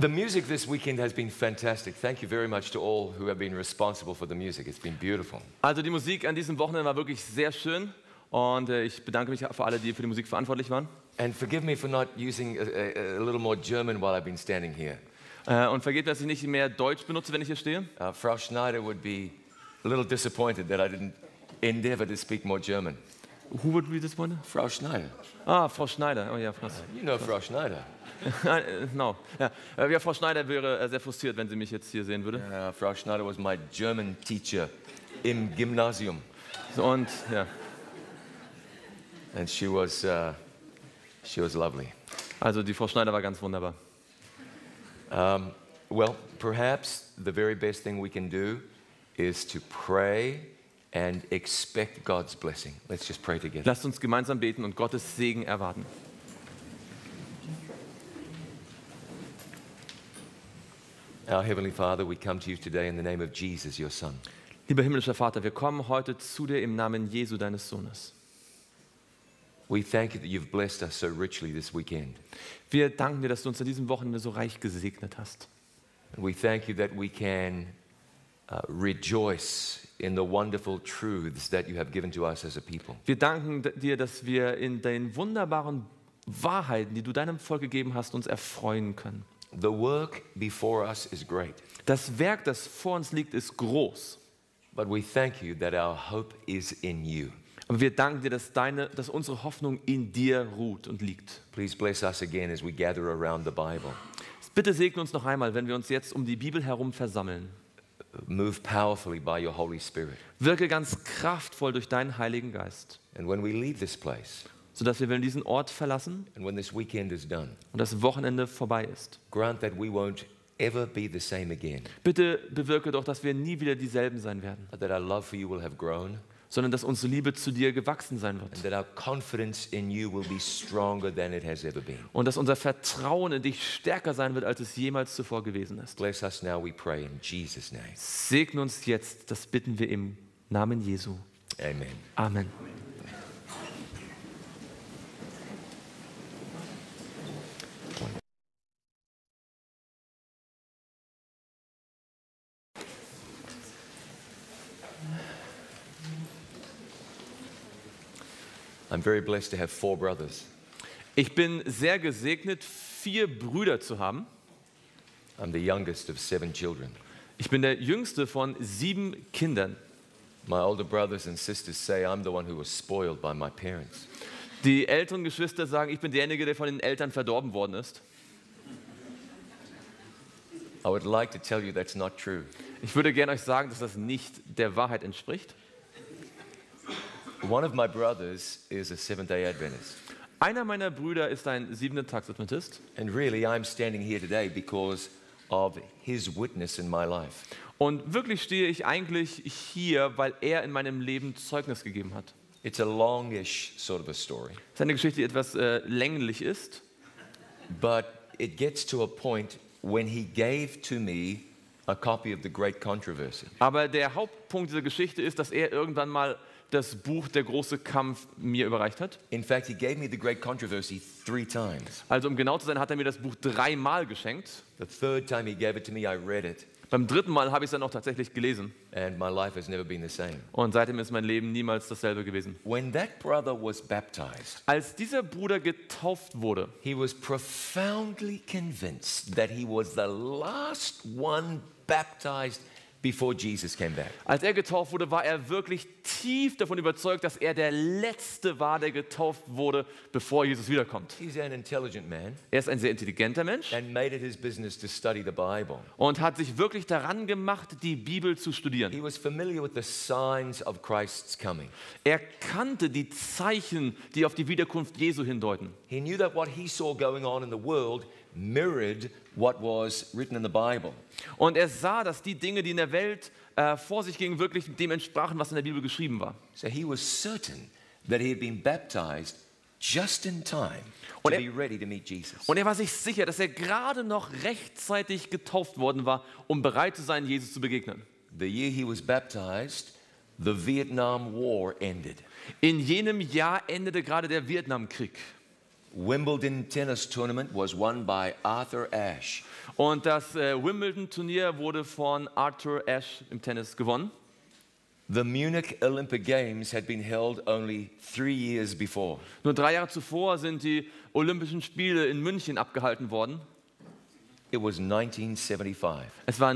The music this weekend has been fantastic. Thank you very much to all who have been responsible for the music. It's been beautiful. Also die Musik an diesem Wochenende war wirklich sehr schön und ich bedanke mich für alle, die für die Musik verantwortlich waren. And forgive me for not using a little more German while I've been standing here. Und vergebt, dass ich nicht mehr Deutsch benutze, wenn ich hier stehe. Frau Schneider would be a little disappointed that I didn't endeavor to speak more German. Who would be disappointed? Frau Schneider. Ah, Frau Schneider. Oh ja, krass. You know Frau Schneider. No. Ja, Frau Schneider wäre sehr frustriert, wenn sie mich jetzt hier sehen würde. Frau Schneider was my German teacher im Gymnasium. So, und ja. And she was lovely. Also die Frau Schneider war ganz wunderbar. Well, perhaps the very best thing we can do is to pray and expect God's blessing. Let's just pray together. Lasst uns gemeinsam beten und Gottes Segen erwarten. Our Heavenly Father, we come to you today in the name of Jesus, your Son. Lieber himmlischer Vater, wir kommen heute zu dir im Namen Jesu, deines Sohnes. We thank you that you've blessed us so richly this weekend. Wir danken dir, dass du uns an diesem Wochenende so reich gesegnet hast. And we thank you that we can rejoice in the wonderful truths that you have given to us as a people. Wir danken dir, dass wir in den wunderbaren Wahrheiten, die du deinem Volk gegeben hast, uns erfreuen können. The work before us is great. Das Werk, das vor uns liegt, ist groß. But we thank you that our hope is in you. Aber wir danken dir, dass unsere Hoffnung in dir ruht und liegt. Please bless us again as we gather around the Bible. Bitte segne uns noch einmal, wenn wir uns jetzt um die Bibel herum versammeln. Move powerfully by your Holy Spirit. Wirke ganz kraftvoll durch deinen Heiligen Geist. And when we leave this place, sodass wir, wenn wir diesen Ort verlassen and when this weekend is done, und das Wochenende vorbei ist, grant that we won't ever be the same again. Bitte bewirke doch, dass wir nie wieder dieselben sein werden. That our love for you will have grown. Sondern dass unsere Liebe zu dir gewachsen sein wird. And that our confidence in you will be stronger than it has ever been. Und dass unser Vertrauen in dich stärker sein wird, als es jemals zuvor gewesen ist. Bless us now, we pray in Jesus' name. Segne uns jetzt, das bitten wir im Namen Jesu. Amen. Amen. I'm very blessed to have 4 brothers. Ich bin sehr gesegnet, 4 Brüder zu haben. I'm the youngest of 7 children. Ich bin der jüngste von 7 Kindern. My older brothers and sisters say I'm the one who was spoiled by my parents. Die älteren Geschwister sagen, ich bin derjenige, der von den Eltern verdorben worden ist. I would like to tell you that's not true. Ich würde gerne euch sagen, dass das nicht der Wahrheit entspricht. One of my brothers is a Seventh-day Adventist. Einer meiner Brüder ist ein Siebenten-Tags-Adventist. And really I'm standing here today because of his witness in my life. Und wirklich stehe ich eigentlich hier, weil er in meinem Leben Zeugnis gegeben hat. It's a longish sort of a story. Es ist eine Geschichte, die etwas länglich ist. But it gets to a point when he gave to me a copy of The Great Controversy. Aber der Hauptpunkt dieser Geschichte ist, dass er irgendwann mal das Buch Der große Kampf mir überreicht hat. In fact, he gave me The Great Controversy 3 times. Also um genau zu sein, hat er mir das Buch 3-mal geschenkt. The third time he gave it to me, I read it. Beim 3. Mal habe ich es dann auch tatsächlich gelesen. And my life has never been the same. Und seitdem ist mein Leben niemals dasselbe gewesen. When that brother was baptized, als dieser Bruder getauft wurde, he was profoundly convinced that he was the last one baptized before Jesus came back. Als er getauft wurde, war er wirklich tief davon überzeugt, dass er der Letzte war, der getauft wurde, bevor Jesus wiederkommt. He's an intelligent man. Er ist ein sehr intelligenter Mensch and made it his business to study the Bible. Und hat sich wirklich daran gemacht, die Bibel zu studieren. He was familiar with the signs of Christ's coming. Er kannte die Zeichen, die auf die Wiederkunft Jesu hindeuten. He knew that what he saw going on in the world mirrored what was written in the Bible. Und er sah, dass die Dinge, die in der Welt vor sich gingen, wirklich dem entsprachen, was in der Bibel geschrieben war. So he was certain that he had been baptized just in time to be ready to meet Jesus. Und er war sich sicher, dass er gerade noch rechtzeitig getauft worden war, um bereit zu sein, Jesus zu begegnen. The year he was baptized, the Vietnam War ended. In jenem Jahr endete gerade der Vietnamkrieg. Wimbledon tennis tournament was won by Arthur Ashe. Und das Wimbledon-Turnier wurde von Arthur Ashe im Tennis gewonnen. The Munich Olympic Games had been held only 3 years before. Nur 3 Jahre zuvor sind die Olympischen Spiele in München abgehalten worden. It was 1975. Es war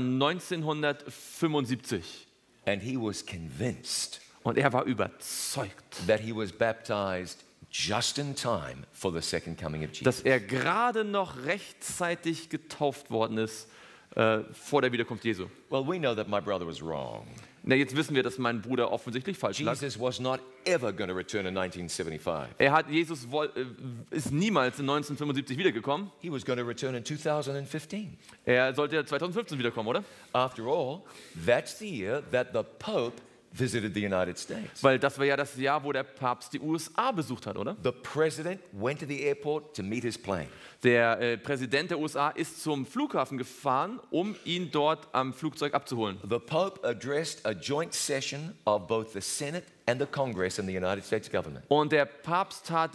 1975 And he was convinced und er war überzeugt, that he was baptized just in time for the second coming of Jesus. dass er gerade noch rechtzeitig getauft worden ist vor der Wiederkunft Jesu. Well, we know that my brother was wrong. Na, jetzt wissen wir, dass mein Bruder offensichtlich falsch lag. Jesus was not ever going to return in 1975. Jesus ist niemals in 1975 wiedergekommen. He was going to return in 2015. Er sollte ja 2015 wiederkommen, oder? After all, that's the year that the Pope visited the United States. Weil das war ja das Jahr, wo der Papst die USA besucht hat, oder? The president went to the airport to meet his plane. Der Präsident der USA ist zum Flughafen gefahren, um ihn dort am Flugzeug abzuholen. The Pope addressed a joint session of both the Senate and the Congress in the United States government. Und der Papst hat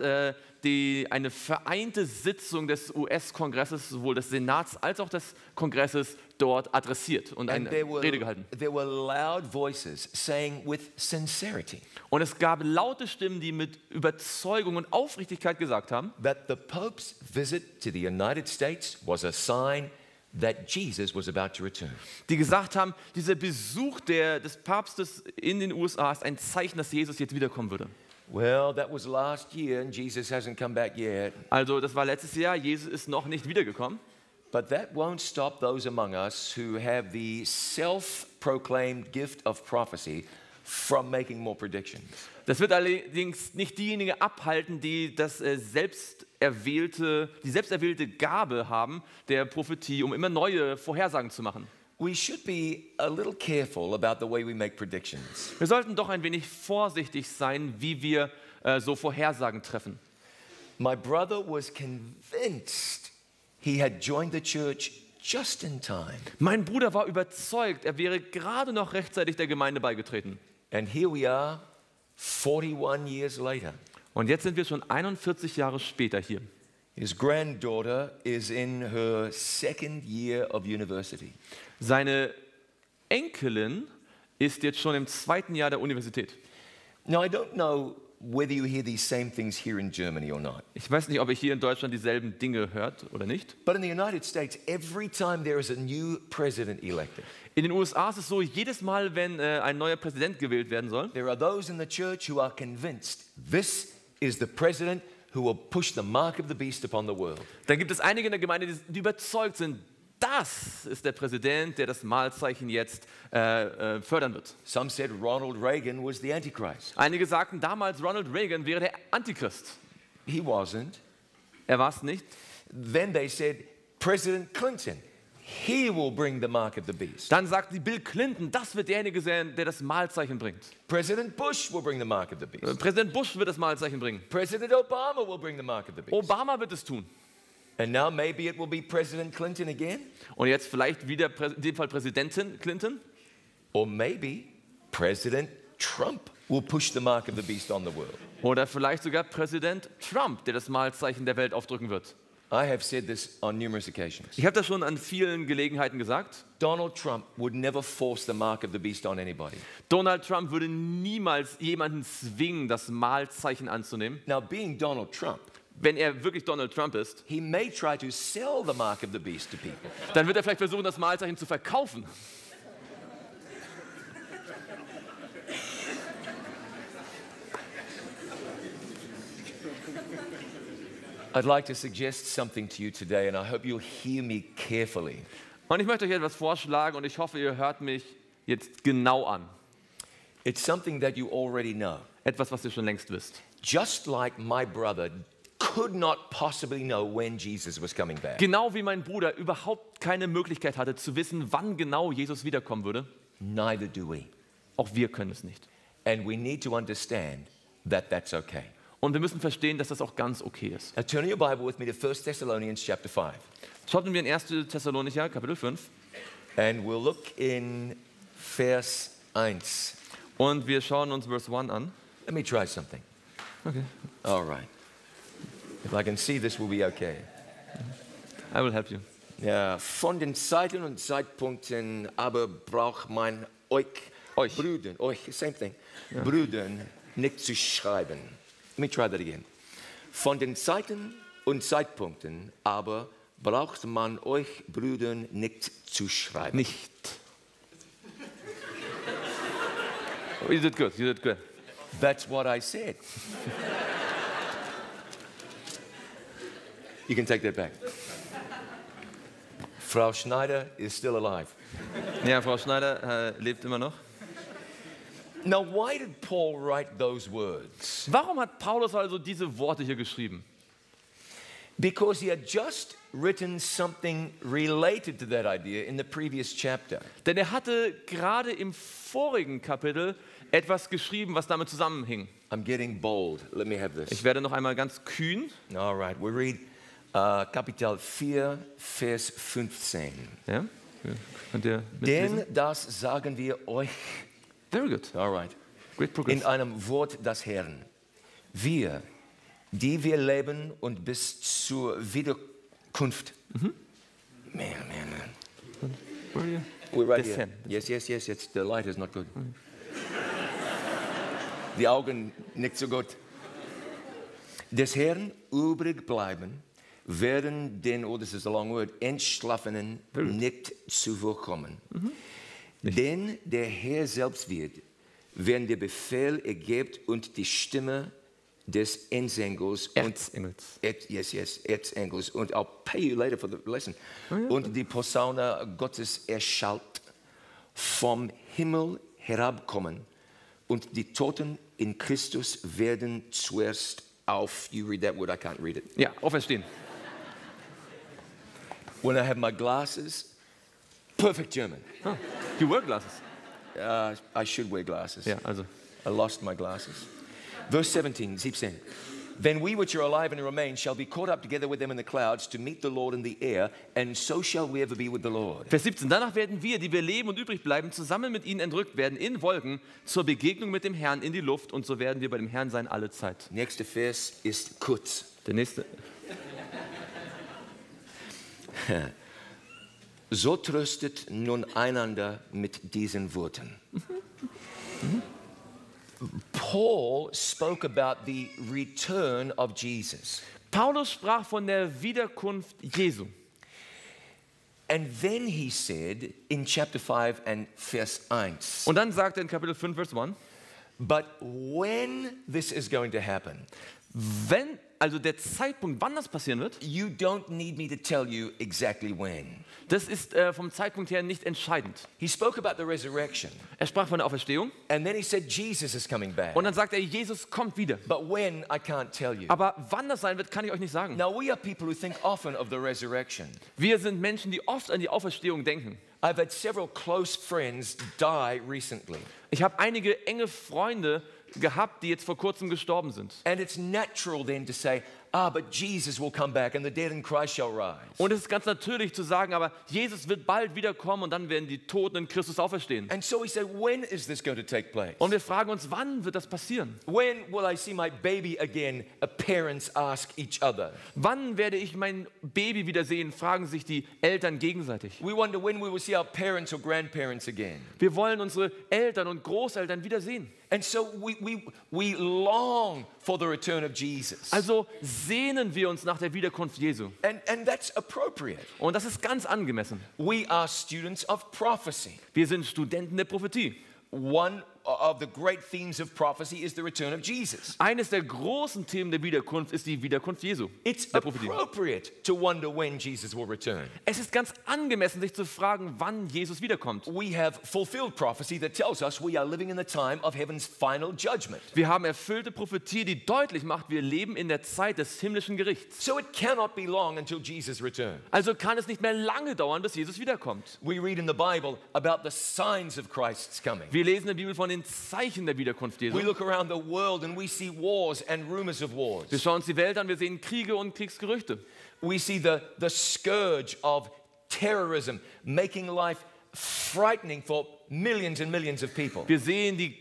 eine vereinte Sitzung des US-Kongresses, sowohl des Senats als auch des Kongresses, dort adressiert und eine Rede gehalten. There were loud voices saying with sincerity Und es gab laute Stimmen, die mit Überzeugung und Aufrichtigkeit gesagt haben, that the Pope's visit to the United States was a sign that Jesus was about to return. die gesagt haben, dieser Besuch des Papstes in den USA ist ein Zeichen, dass Jesus jetzt wiederkommen würde. Well, that was last year and Jesus hasn't come back yet. Also das war letztes Jahr, Jesus ist noch nicht wiedergekommen. But that won't stop those among us who have the self-proclaimed gift of prophecy from making more predictions. Das wird allerdings nicht diejenigen abhalten, die die selbsterwählte Gabe haben der Prophetie, um immer neue Vorhersagen zu machen. We should be a little careful about the way we make predictions. Wir sollten doch ein wenig vorsichtig sein, wie wir so Vorhersagen treffen. My brother was convinced he had joined the church just in time. Mein Bruder war überzeugt, er wäre gerade noch rechtzeitig der Gemeinde beigetreten. And here we are, 41 years later. Und jetzt sind wir schon 41 Jahre später hier. His granddaughter is in her second year of university. Seine Enkelin ist jetzt schon im 2. Jahr der Universität. Now, I don't know whether you hear these same things here in Germany or not. Ich weiß nicht, ob ihr hier in Deutschland dieselben Dinge hört oder nicht. But in the United States, every time there is a new president elected, In den USA ist es so, jedes Mal, wenn ein neuer Präsident gewählt werden soll, there are those in the church who are convinced this is the president who will push the mark of the beast upon the world. dann gibt es einige in der Gemeinde, die überzeugt sind, das ist der Präsident, der das Mahlzeichen jetzt fördern wird. Some said Ronald Reagan was the Antichrist. Einige sagten damals, Ronald Reagan wäre der Antichrist. He wasn't. Er war es nicht. Then they said President Clinton, he will bring the mark of the beast. Dann sagten die Bill Clinton, das wird derjenige sein, der das Mahlzeichen bringt. President Bush will bring the mark of the beast. Präsident Bush wird das Mahlzeichen bringen. President Obama will bring the mark of the beast. Obama wird es tun. And now maybe it will be President Clinton again. Und jetzt vielleicht wieder in dem Fall Präsidentin Clinton. Or maybe President Trump will push the mark of the beast on the world. Oder vielleicht sogar Präsident Trump, der das Mahlzeichen der Welt aufdrücken wird. I have said this on numerous occasions. Ich habe das schon an vielen Gelegenheiten gesagt. Donald Trump would never force the mark of the beast on anybody. Donald Trump würde niemals jemanden zwingen, das Mahlzeichen anzunehmen. Now, being Donald Trump, Wenn er wirklich Donald Trump ist, he may try to sell the mark of the beast to people. dann wird er vielleicht versuchen, das Mahlzeichen zu verkaufen. I'd like to suggest something to you today, and I hope you'll hear me carefully. Und ich möchte euch etwas vorschlagen und ich hoffe, ihr hört mich jetzt genau an. It's something that you already know. Etwas, was ihr schon längst wisst. Just like my brother could not possibly know when Jesus was coming back, Genau wie mein Bruder überhaupt keine Möglichkeit hatte, zu wissen, wann genau Jesus wiederkommen würde, neither do we. auch wir können es nicht. And we need to understand that that's okay. Und wir müssen verstehen, dass das auch ganz okay ist. Now turn your Bible with me to 1 Thessalonians chapter 5. Schauen wir in 1. Thessalonicher, Kapitel 5. And we'll look in Vers 1. Und wir schauen uns Vers 1 an. Let me try something. Okay. All right. If I can see this, will be okay. I will help you. Ja, von den Zeiten und Zeitpunkten aber braucht man euch, Brüdern, same thing, Brüdern nicht zu schreiben. Let me try that again. Von den Zeiten und Zeitpunkten aber braucht man euch Brüdern nicht zu schreiben. Nicht. You did good, you did good. That's what I said. You can take that back. Frau Schneider is still alive. Ja, Frau Schneider lebt immer noch. Now, why did Paul write those words? Warum hat Paulus also diese Worte hier geschrieben? Because he had just written something related to that idea in the previous chapter. Denn er hatte gerade im vorigen Kapitel etwas geschrieben, was damit zusammenhing. I'm getting bold. Let me have this. Ich werde noch einmal ganz kühn. All right, we read Kapitel 4, Vers 15. Ja? Könnt ihr mitlesen? Denn das sagen wir euch, Very good. all right, Great progress. in einem Wort des Herrn. Wir, die wir leben und bis zur Wiederkunft. Man. Where are you? We're right Des here. Herrn. Yes. The light is not good. Die Augen nicht so gut. Des Herrn übrig bleiben, werden den, this is a long word, Entschlafenen nicht zuvorkommen. Denn der Herr selbst wird, wenn der Befehl ergebt und die Stimme des Erzengels Erzengels. Erzengels, und I'll pay you later for the lesson, und die Posaune Gottes erschallt, vom Himmel herabkommen, und die Toten in Christus werden zuerst auf, you read that word, I can't read it. Ja, auferstehen. When I have my glasses, perfect German. Ah, you wear glasses. I should wear glasses. Ja, also. I lost my glasses. Verse 17, 17. Then we which are alive and remain shall be caught up together with them in the clouds to meet the Lord in the air, and so shall we ever be with the Lord. Vers 17. Danach werden wir, die wir leben und übrig bleiben, zusammen mit ihnen entrückt werden in Wolken zur Begegnung mit dem Herrn in die Luft, und so werden wir bei dem Herrn sein alle Zeit. Nächster Vers ist kurz. Der nächste. So tröstet nun einander mit diesen Worten. Paul spoke about the return of Jesus. Paulus sprach von der Wiederkunft Jesu. And then he said in chapter 5 and verse 1, Und dann sagt er in Kapitel 5, Vers 1, but when this is going to happen, wenn, also der Zeitpunkt, wann das passieren wird, you don't need me to tell you exactly when. das ist vom Zeitpunkt her nicht entscheidend. He spoke about the resurrection, Er sprach von der Auferstehung and then he said Jesus is coming back. und dann sagt er, Jesus kommt wieder. But when, I can't tell you. Aber wann das sein wird, kann ich euch nicht sagen. Now, we are people who think often of the resurrection. Wir sind Menschen, die oft an die Auferstehung denken. I've had several close friends die recently. Ich habe einige enge Freunde gehabt, die jetzt vor kurzem gestorben sind. And it's natural then to say, but Jesus will come back and the dead in Christ shall rise. Und es ist ganz natürlich zu sagen, aber Jesus wird bald wiederkommen und dann werden die Toten in Christus auferstehen. And so we say, when is this going to take place? Und wir fragen uns, wann wird das passieren? When will I see my baby again? Parents ask each other. Wann werde ich mein Baby wiedersehen, fragen sich die Eltern gegenseitig. We wonder when we will see our parents or grandparents again. Wir wollen unsere Eltern und Großeltern wiedersehen. And so we long for the return of Jesus. Also sehnen wir uns nach der Wiederkunft Jesu. And that's appropriate. Und das ist ganz angemessen. We are students of prophecy. Wir sind Studenten der Prophetie. One of the great themes of prophecy is the return of Jesus. Eines der großen Themen der Wiederkunft ist die Wiederkunft Jesu. It's Der Prophetie. appropriate to wonder when Jesus will return. Es ist ganz angemessen, sich zu fragen, wann Jesus wiederkommt. We have fulfilled prophecy that tells us we are living in the time of heaven's final judgment. Wir haben erfüllte Prophetie, die deutlich macht, wir leben in der Zeit des himmlischen Gerichts. So it cannot be long until Jesus returns. Also kann es nicht mehr lange dauern, bis Jesus wiederkommt. We read in the Bible about the signs of Christ's coming. Wir lesen in der Bibel von den Zeichen der Wiederkunft We Jesu. look around the world and we see wars and rumors of wars. Wir schauen uns die Welt an, wir sehen Kriege und Kriegsgerüchte. We see the scourge of terrorism making life frightening for millions and millions of people. Wir sehen die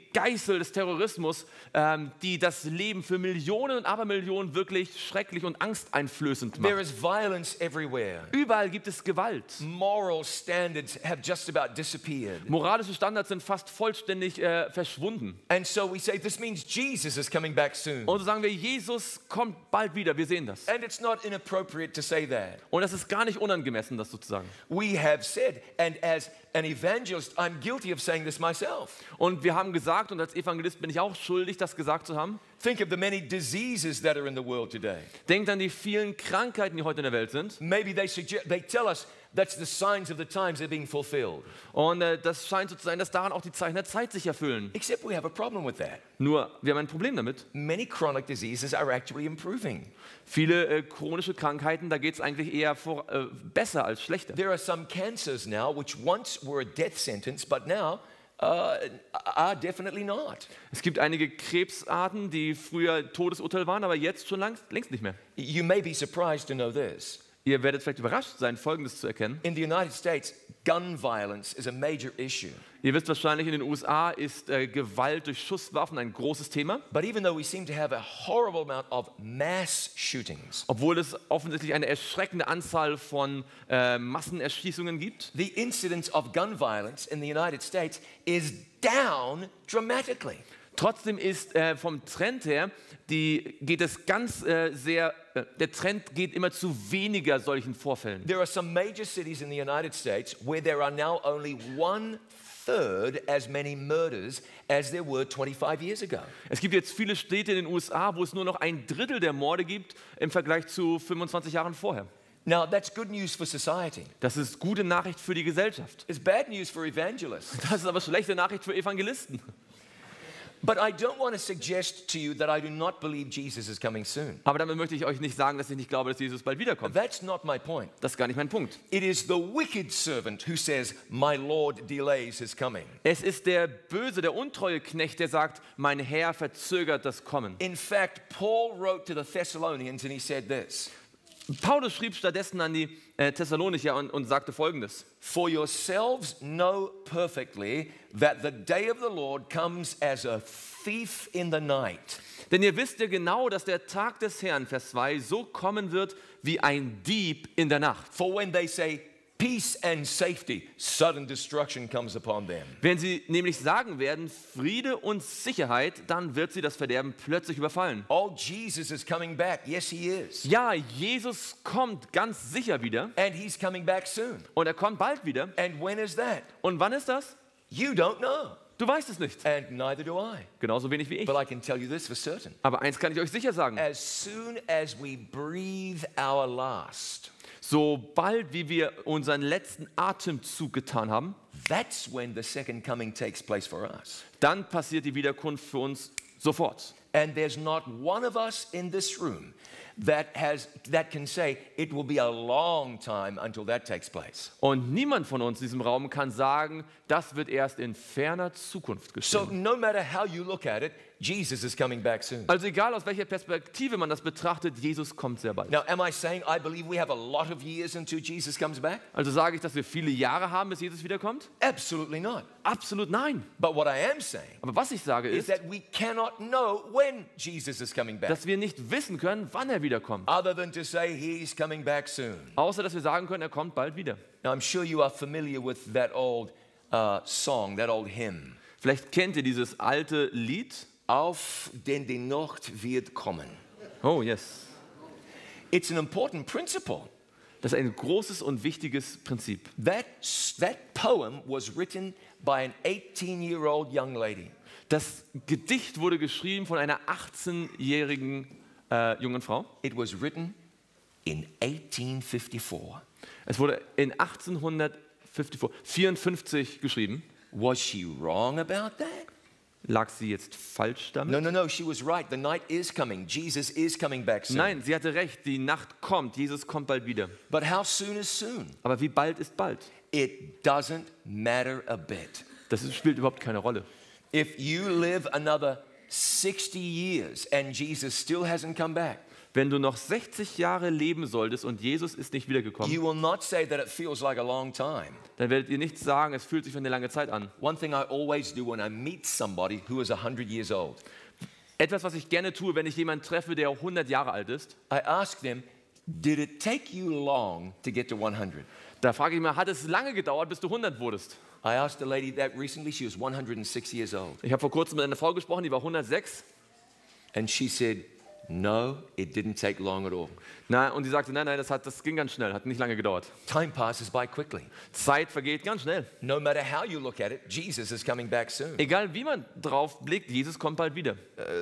Geißel des Terrorismus, die das Leben für Millionen und Abermillionen wirklich schrecklich und angsteinflößend There macht. is violence everywhere. Überall gibt es Gewalt. Moral standards have just about disappeared. Moralische Standards sind fast vollständig verschwunden. And so we say this means Jesus is coming back soon. Und so sagen wir, Jesus kommt bald wieder. Wir sehen das. And it's not inappropriate to say that. Und das ist gar nicht unangemessen, das sozusagen. We have said, and as an evangelist, I'm guilty of saying this myself. Und wir haben gesagt, und als Evangelist bin ich auch schuldig, das gesagt zu haben, Think of the many diseases that are in the world today. denkt an die vielen Krankheiten, die heute in der Welt sind. Maybe they tell us that's the signs of the times are being fulfilled. Und das scheint so zu sein, dass daran auch die Zeichen der Zeit sich erfüllen. Except we have a problem with that. Nur, wir haben ein Problem damit. Many chronic diseases are actually improving. Viele chronische Krankheiten, da geht es eigentlich eher besser als schlechter. There are some cancers now which once were a death sentence, but now are definitely not. Es gibt einige Krebsarten, die früher Todesurteil waren, aber jetzt schon längst nicht mehr. You may be surprised to know this. Ihr werdet vielleicht überrascht sein, Folgendes zu erkennen. In the United States, gun violence is a major issue. Ihr wisst wahrscheinlich, in den USA ist Gewalt durch Schusswaffen ein großes Thema. But even though we seem to have a horrible amount of mass shootings, Obwohl es offensichtlich eine erschreckende Anzahl von Massenerschießungen gibt, the incidence of gun violence in the United States is down dramatically. trotzdem ist vom Trend her, geht es der Trend geht immer zu weniger solchen Vorfällen. There are some major cities in the United States where there are now only 1/3 as many murders as there were 25 years ago. Es gibt jetzt viele Städte in den USA, wo es nur noch 1/3 der Morde gibt im Vergleich zu 25 Jahren vorher. Now, that's good news for society. Das ist gute Nachricht für die Gesellschaft. It's bad news for evangelists. Das ist aber schlechte Nachricht für Evangelisten. But I don't want to suggest to you that I do not believe Jesus is coming soon. Aber damit möchte ich euch nicht sagen, dass ich nicht glaube, dass Jesus bald wiederkommt. That's not my point. Das ist gar nicht mein Punkt. It is the wicked servant who says, My Lord delays his coming. Es ist der böse, der untreue Knecht, der sagt, mein Herr verzögert das Kommen. In fact, Paul wrote to the Thessalonians and he said this, Paulus schrieb stattdessen an die Thessalonicher und sagte Folgendes. For yourselves know perfectly that the day of the Lord comes as a thief in the night. Denn ihr wisst ja genau, dass der Tag des Herrn, Vers 2, so kommen wird wie ein Dieb in der Nacht. For when they say peace and safety, sudden destruction comes upon them. Wenn sie nämlich sagen werden, Friede und Sicherheit, dann wird sie das Verderben plötzlich überfallen. Oh, Jesus is coming back. Yes, he is. Ja, Jesus kommt ganz sicher wieder And he's coming back soon. und er kommt bald wieder. And when is that? Und wann ist das? You don't know. Du weißt es nicht. And neither do I. Genauso wenig wie ich. But I can tell you this for certain. Aber eins kann ich euch sicher sagen. As soon as we breathe our last, Sobald wie wir unseren letzten Atemzug getan haben, that's when the second coming takes place for us. dann passiert die Wiederkunft für uns sofort. And there's not one of us in this room that can say it will be a long time until that takes place. Und niemand von uns in diesem Raum kann sagen, das wird erst in ferner Zukunft So geschehen. no matter how you look at it, Jesus is coming back soon. Also egal aus welcher Perspektive man das betrachtet, Jesus kommt sehr bald. Now, am I saying I believe we have a lot of years until Jesus comes back? Also sage ich, dass wir viele Jahre haben, bis Jesus wiederkommt? Absolutely not. Absolut nein. But what I am saying Aber was ich sage is ist, that we cannot know when Jesus is coming back, dass wir nicht wissen können, wann er wiederkommt. other than to say he's coming back soon. Außer dass wir sagen können, er kommt bald wieder. Now, I'm sure you are familiar with that old song, that old hymn. Vielleicht kennt ihr dieses alte Lied. Auf, denn die Nacht wird kommen. Oh, yes. It's an important principle. Das ist ein großes und wichtiges Prinzip. That poem was written by an 18-year-old young lady. Das Gedicht wurde geschrieben von einer 18-jährigen jungen Frau. It was written in 1854. Es wurde in 1854 geschrieben. Was she wrong about that? Lag sie jetzt falsch damit? No, she was right. The night is coming. Jesus is coming back soon. Nein, sie hatte recht. Die Nacht kommt. Jesus kommt bald wieder. But how soon is soon? Aber wie bald ist bald? It doesn't matter a bit. Das spielt überhaupt keine Rolle. If you live another 60 years and Jesus still hasn't come back, wenn du noch 60 Jahre leben solltest und Jesus ist nicht wiedergekommen, you will not say that it feels like a long time. dann werdet ihr nicht sagen, es fühlt sich wie eine lange Zeit an. One thing I always do when I meet somebody who is 100 years old, Etwas, was ich gerne tue, wenn ich jemanden treffe, der 100 Jahre alt ist, I ask them, did it take you long to get to 100? da frage ich mal, hat es lange gedauert, bis du 100 wurdest? I asked a lady that recently. She was 106 years old. Ich habe vor kurzem mit einer Frau gesprochen, die war 106. And she said, no, it didn't take long at all. Und sie sagte, nein, das ging ganz schnell, hat nicht lange gedauert. Time passes by quickly. Zeit vergeht ganz schnell. No matter how you look at it, Jesus is coming back soon. Egal wie man drauf blickt, Jesus kommt bald wieder.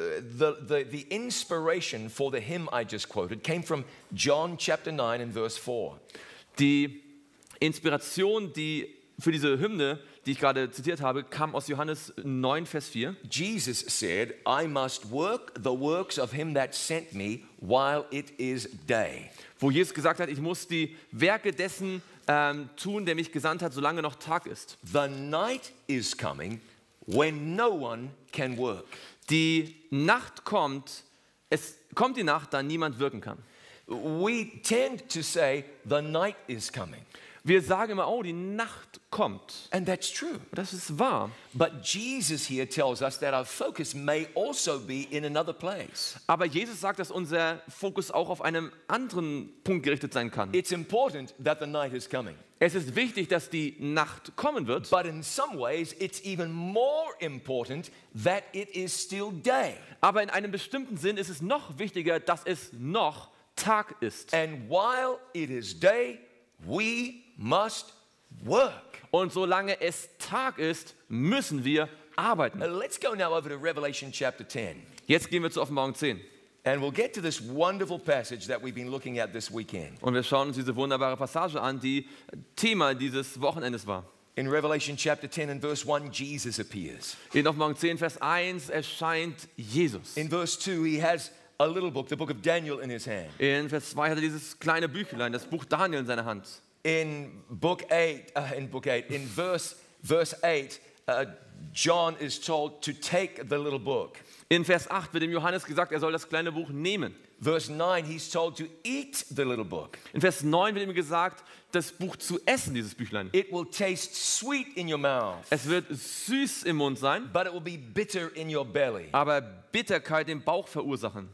The inspiration for the hymn I just quoted came from John chapter 9 and verse 4. Die Inspiration, die für diese Hymne, die ich gerade zitiert habe, kam aus Johannes 9, Vers 4. Jesus said, I must work the works of him that sent me while it is day. Wo Jesus gesagt hat, ich muss die Werke dessen tun, der mich gesandt hat, solange noch Tag ist. The night is coming when no one can work. Die Nacht kommt, es kommt die Nacht, da niemand wirken kann. We tend to say, the night is coming. Wir sagen immer, oh, die Nacht kommt. And that's true. Das ist wahr. But Jesus here tells us that our focus may also be in another place. Aber Jesus sagt, dass unser Fokus auch auf einem anderen Punkt gerichtet sein kann. It's important that the night is coming. Es ist wichtig, dass die Nacht kommen wird. But in some ways, it's even more important that it is still day. Aber in einem bestimmten Sinn ist es noch wichtiger, dass es noch Tag ist. And while it is day, we must work. Und solange es Tag ist, müssen wir arbeiten. Let's go now over to Revelation chapter 10. Jetzt gehen wir zur Offenbarung 10. And we'll get to this wonderful passage that we've been looking at this weekend. Und wir schauen uns diese wunderbare Passage an, die Thema dieses Wochenendes war. In Revelation chapter 10 and verse 1, Jesus appears. In Offenbarung 10, Vers 1 erscheint Jesus. In verse 2, he has a little book, the book of Daniel, in his hand. In Vers 2 hat er dieses kleine Büchlein, das Buch Daniel in seiner Hand. In verse 8, John is told to take the little book. In Vers 8 wird dem Johannes gesagt, er soll das kleine Buch nehmen. Verse 9, he's told to eat the little book. In Vers 9 wird ihm gesagt, das Buch zu essen, dieses Büchlein. It will taste sweet in your mouth, Es wird süß im Mund sein, but it will be bitter in your belly. aber Bitterkeit im Bauch verursachen.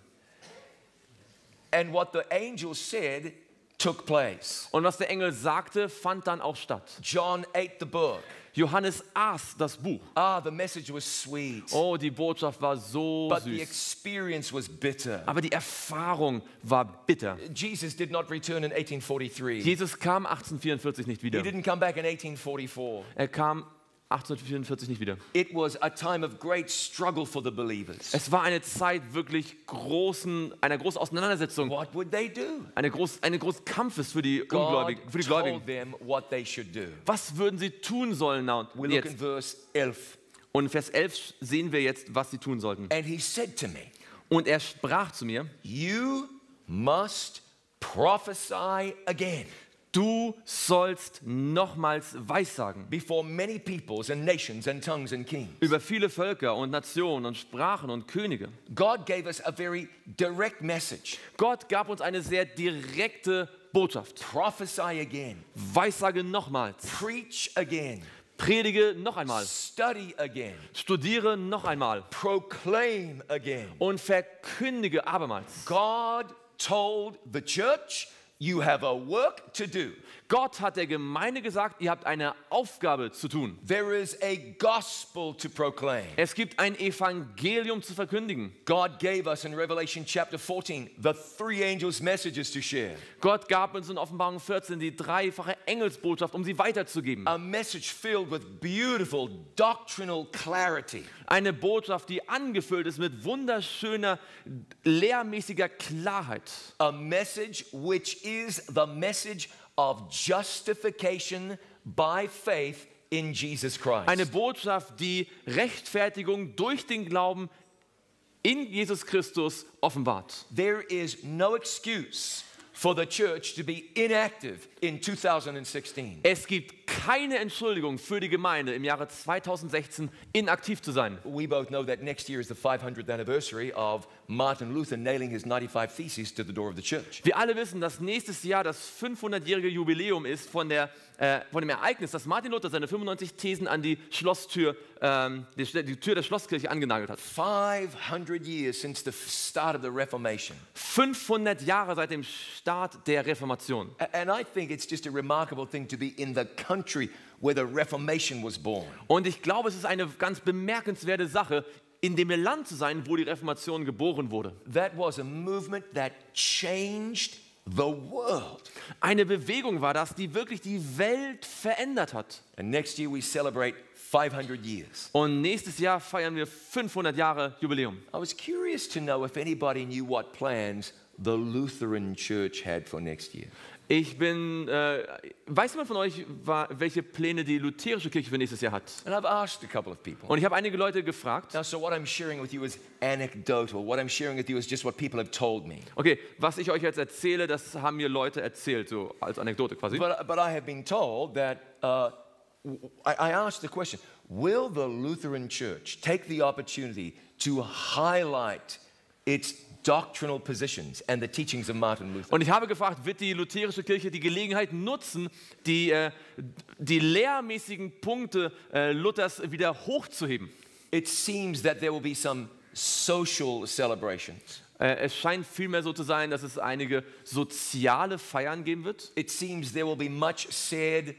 And what the angel said took place. Und was der Engel sagte, fand dann auch statt. John ate the book. Johannes aß das Buch. The message was sweet, Oh, die Botschaft war so but the süß. experience was bitter. Aber die Erfahrung war bitter. Jesus did not return in 1843. Jesus kam 1844 nicht He wieder. didn't come back in 1844. Er kam 1844 nicht wieder. It was a time of great struggle for the believers. Es war eine Zeit wirklich einer großen Auseinandersetzung, What would they do? eine großen Kampfes für die God Ungläubigen, für die Gläubigen. told them what they should do. Was würden sie tun sollen? We look in Jetzt. verse 11. Und in Vers 11 sehen wir jetzt, was sie tun sollten. And he said to me, Und er sprach zu mir, you must prophesy again du sollst nochmals Weissagen before many peoples and nations and tongues and kings. über viele Völker und Nationen und Sprachen und Könige. God gave us a very direct message. Gott gab uns eine sehr direkte Botschaft. Prophesy again. Weissage nochmals. Preach again. Predige noch einmal. Study again. Studiere noch einmal. Proclaim again. Und verkündige abermals. God told the church, you have a work to do. Gott hat der Gemeinde gesagt, ihr habt eine Aufgabe zu tun. There is a gospel to proclaim. Es gibt ein Evangelium zu verkündigen. God gave us in Revelation chapter 14 the three angels' messages to share. Gott gab uns in Offenbarung 14 die dreifache Engelsbotschaft, um sie weiterzugeben. A message filled with beautiful doctrinal clarity. Eine Botschaft, die angefüllt ist mit wunderschöner, lehrmäßiger Klarheit. A message which is the message of justification by faith in Jesus Christ. Eine Botschaft, die Rechtfertigung durch den Glauben in Jesus Christus offenbart. There is no excuse for the church to be inactive in 2016. Es gibt keine Entschuldigung für die Gemeinde im Jahre 2016 inaktiv zu sein. We both know that next year is the 500th anniversary of Martin Luther nailing his 95 Theses to the door of the church. Wir alle wissen, dass nächstes Jahr das 500-jährige Jubiläum ist von dem Ereignis, dass Martin Luther seine 95 Thesen an die Schlosstür, die Tür der Schlosskirche angenagelt hat. 500 years since the start of the Reformation. 500 Jahre seit dem Start der Reformation. And I think it's just a remarkable thing to be in the country where the Reformation was born. Und ich glaube, es ist eine ganz bemerkenswerte Sache, in dem Land zu sein, wo die Reformation geboren wurde. That was a movement that changed the world. Eine Bewegung war das, die wirklich die Welt verändert hat. And next year we celebrate 500 years. Und nächstes Jahr feiern wir 500 Jahre Jubiläum. I was curious to know if anybody knew what plans the Lutheran Church had for next year. Weiß jemand von euch, welche Pläne die lutherische Kirche für nächstes Jahr hat? And I've asked a couple of people. Und ich habe einige Leute gefragt. Now, so what I'm sharing with you is anecdotal. What I'm sharing with you is just what people have told me. Okay, was ich euch jetzt erzähle, das haben mir Leute erzählt, so als Anekdote quasi. But I have been told that I asked the question, will the Lutheran Church take the opportunity to highlight its doctrinal positions and the teachings of Martin Luther? Und ich habe gefragt, wird die lutherische Kirche die Gelegenheit nutzen, die lehrmäßigen Punkte Luthers wieder hochzuheben? It seems that there will be some social celebrations. Es scheint vielmehr so zu sein, dass es einige soziale Feiern geben wird. It seems there will be much said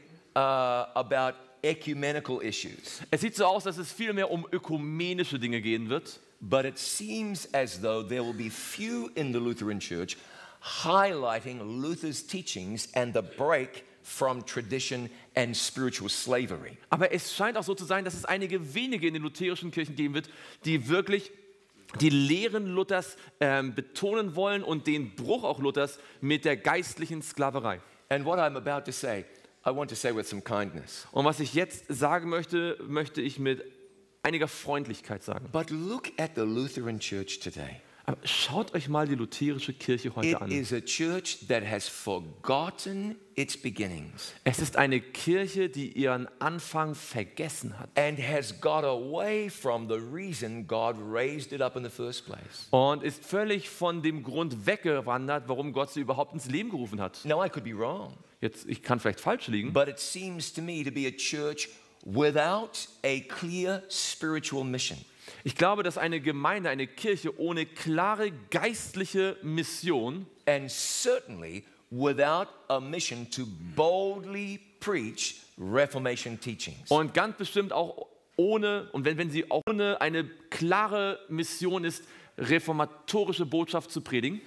about ecumenical issues. Es sieht so aus, dass es vielmehr um ökumenische Dinge gehen wird. But it seems as though there will be few in the Lutheran Church highlighting Luther's teachings and the break from tradition and spiritual slavery. Aber es scheint auch so zu sein, dass es einige wenige in den lutherischen Kirchen geben wird, die wirklich die Lehren Luthers betonen wollen und den Bruch auch Luthers mit der geistlichen Sklaverei. And what I'm about to say, I want to say with some kindness. Und was ich jetzt sagen möchte, möchte ich mit einiger Freundlichkeit sagen. But look at the Lutheran Church today. Aber schaut euch mal die lutherische Kirche heute It an. is a church that has forgotten its beginnings Es ist eine Kirche, die ihren Anfang vergessen hat and has got away from the reason God raised it up in the first place. und ist völlig von dem Grund weggewandert, warum Gott sie überhaupt ins Leben gerufen hat. Now, I could be wrong, Jetzt, ich kann vielleicht falsch liegen, but it seems to me to be a church without a clear spiritual mission. ich glaube, dass eine Gemeinde, eine Kirche ohne klare geistliche Mission And certainly without a mission to boldly preach Reformation teachings. und ganz bestimmt auch ohne, und wenn sie auch ohne eine klare Mission ist, reformatorische Botschaft zu predigen,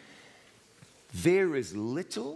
There is little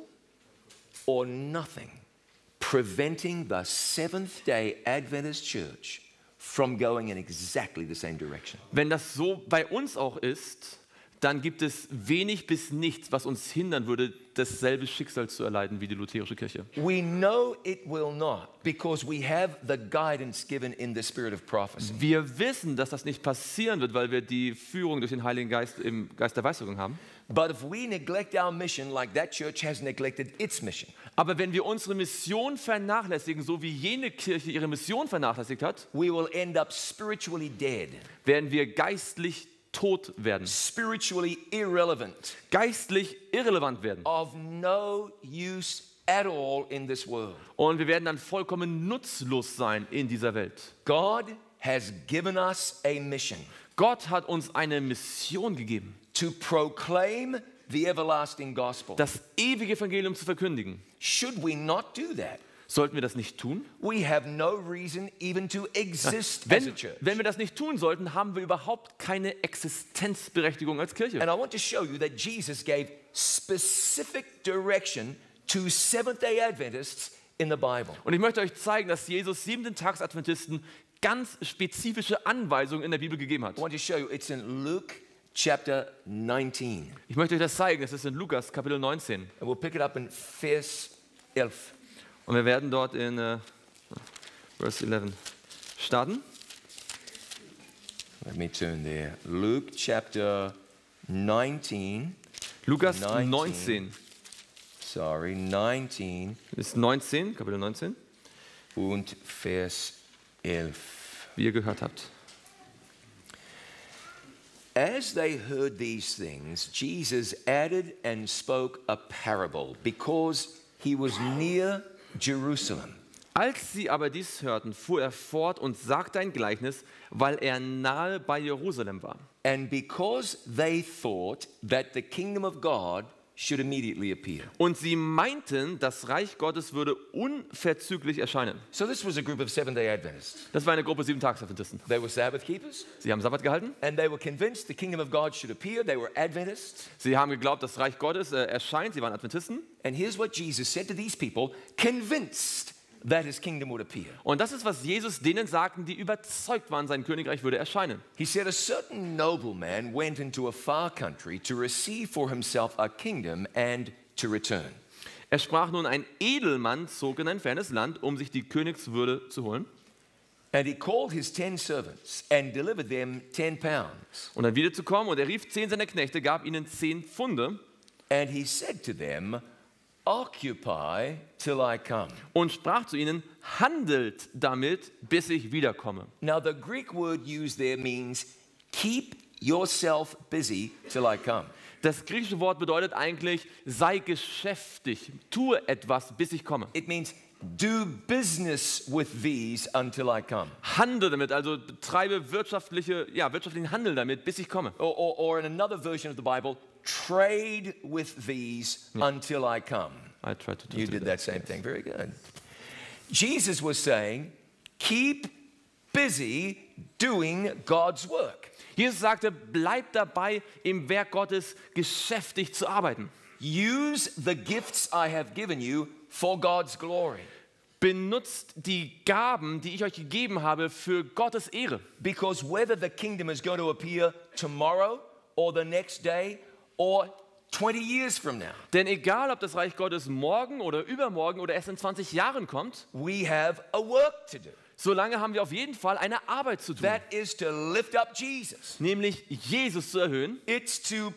or nothing preventing the Seventh-day Adventist Church from going in exactly the same direction. wenn das so bei uns auch ist, dann gibt es wenig bis nichts, was uns hindern würde, dasselbe Schicksal zu erleiden wie die lutherische Kirche. We know it will not because we have the guidance given in the spirit of prophecy. Wir wissen, dass das nicht passieren wird, weil wir die Führung durch den Heiligen Geist im Geist der Weissagung haben. But if we neglect our mission like that church has neglected its mission, Aber wenn wir unsere Mission vernachlässigen, so wie jene Kirche ihre Mission vernachlässigt hat, we will end up spiritually dead, werden wir geistlich tot werden, spiritually irrelevant, geistlich irrelevant werden. of no use at all in this world. Und wir werden dann vollkommen nutzlos sein in dieser Welt. God has given us a mission Gott hat uns eine Mission gegeben, to proclaim the everlasting gospel. das ewige Evangelium zu verkündigen. Should we not do that? Sollten wir das nicht tun? We have no reason even to exist as a Wenn church. wir das nicht tun sollten, haben wir überhaupt keine Existenzberechtigung als Kirche. And I want to show you that Jesus gave specific direction to Seventh-day Adventists in the Bible. Und ich möchte euch zeigen, dass Jesus Siebenten-Tags-Adventisten ganz spezifische Anweisungen in der Bibel gegeben hat. I want to show you, it's in Luke chapter 19. Ich möchte euch das zeigen. Es ist in Lukas Kapitel 19. And we'll pick it up in Vers 11. Und wir werden dort in Verse 11 starten. Let me turn there. Luke chapter 19. Lukas 19. 19. Sorry, 19. Ist 19, Kapitel 19. und Vers 11. wie ihr gehört habt. As they heard these things, Jesus added and spoke a parable because he was near Jerusalem. Als sie aber dies hörten, fuhr er fort und sagte ein Gleichnis, weil er nahe bei Jerusalem war. And because they thought that the kingdom of God should immediately appear. Und sie meinten, das Reich Gottes würde unverzüglich erscheinen. So this was a group of Seventh-day Adventists. Das war eine Gruppe 7-Tags-Adventisten. They were Sabbath keepers, Sie haben Sabbat gehalten. and they were convinced the kingdom of God should appear. They were Adventists. Sie haben geglaubt, das Reich Gottes erscheint. Sie waren Adventisten. And here's what Jesus said to these people, convinced that his kingdom would appear. Und das ist, was Jesus denen sagten, die überzeugt waren, sein Königreich würde erscheinen. He said, a certain nobleman went into a far country to receive for himself a kingdom and to return. Er sprach nun, ein Edelmann zog in ein fernes Land, um sich die Königswürde zu holen. And he called his 10 servants and delivered them 10 pounds. Und dann wiederzukommen, und er rief 10 seiner Knechte, gab ihnen 10 Pfunde And he said to them, occupy till I come. und sprach zu ihnen, handelt damit, bis ich wiederkomme. Now the Greek word used there means keep yourself busy till I come. Das griechische Wort bedeutet eigentlich, sei geschäftig, tue etwas, bis ich komme. It means do business with these until I come. Handle damit, also betreibe wirtschaftlichen Handel damit, bis ich komme. Or in another version of the Bible, trade with these until I come. I tried to do You did that same thing. Very good. Jesus was saying, keep busy doing God's work. Jesus sagte, bleib dabei, im Werk Gottes geschäftig zu arbeiten. Use the gifts I have given you for God's glory. Benutzt die Gaben, die ich euch gegeben habe, für Gottes Ehre. Because whether the kingdom is going to appear tomorrow or the next day or 20 years from now, Denn egal, ob das Reich Gottes morgen oder übermorgen oder erst in 20 Jahren kommt, we have a work to do. solange haben wir auf jeden Fall eine Arbeit zu tun. That is to lift up Jesus. Nämlich Jesus zu erhöhen, It's to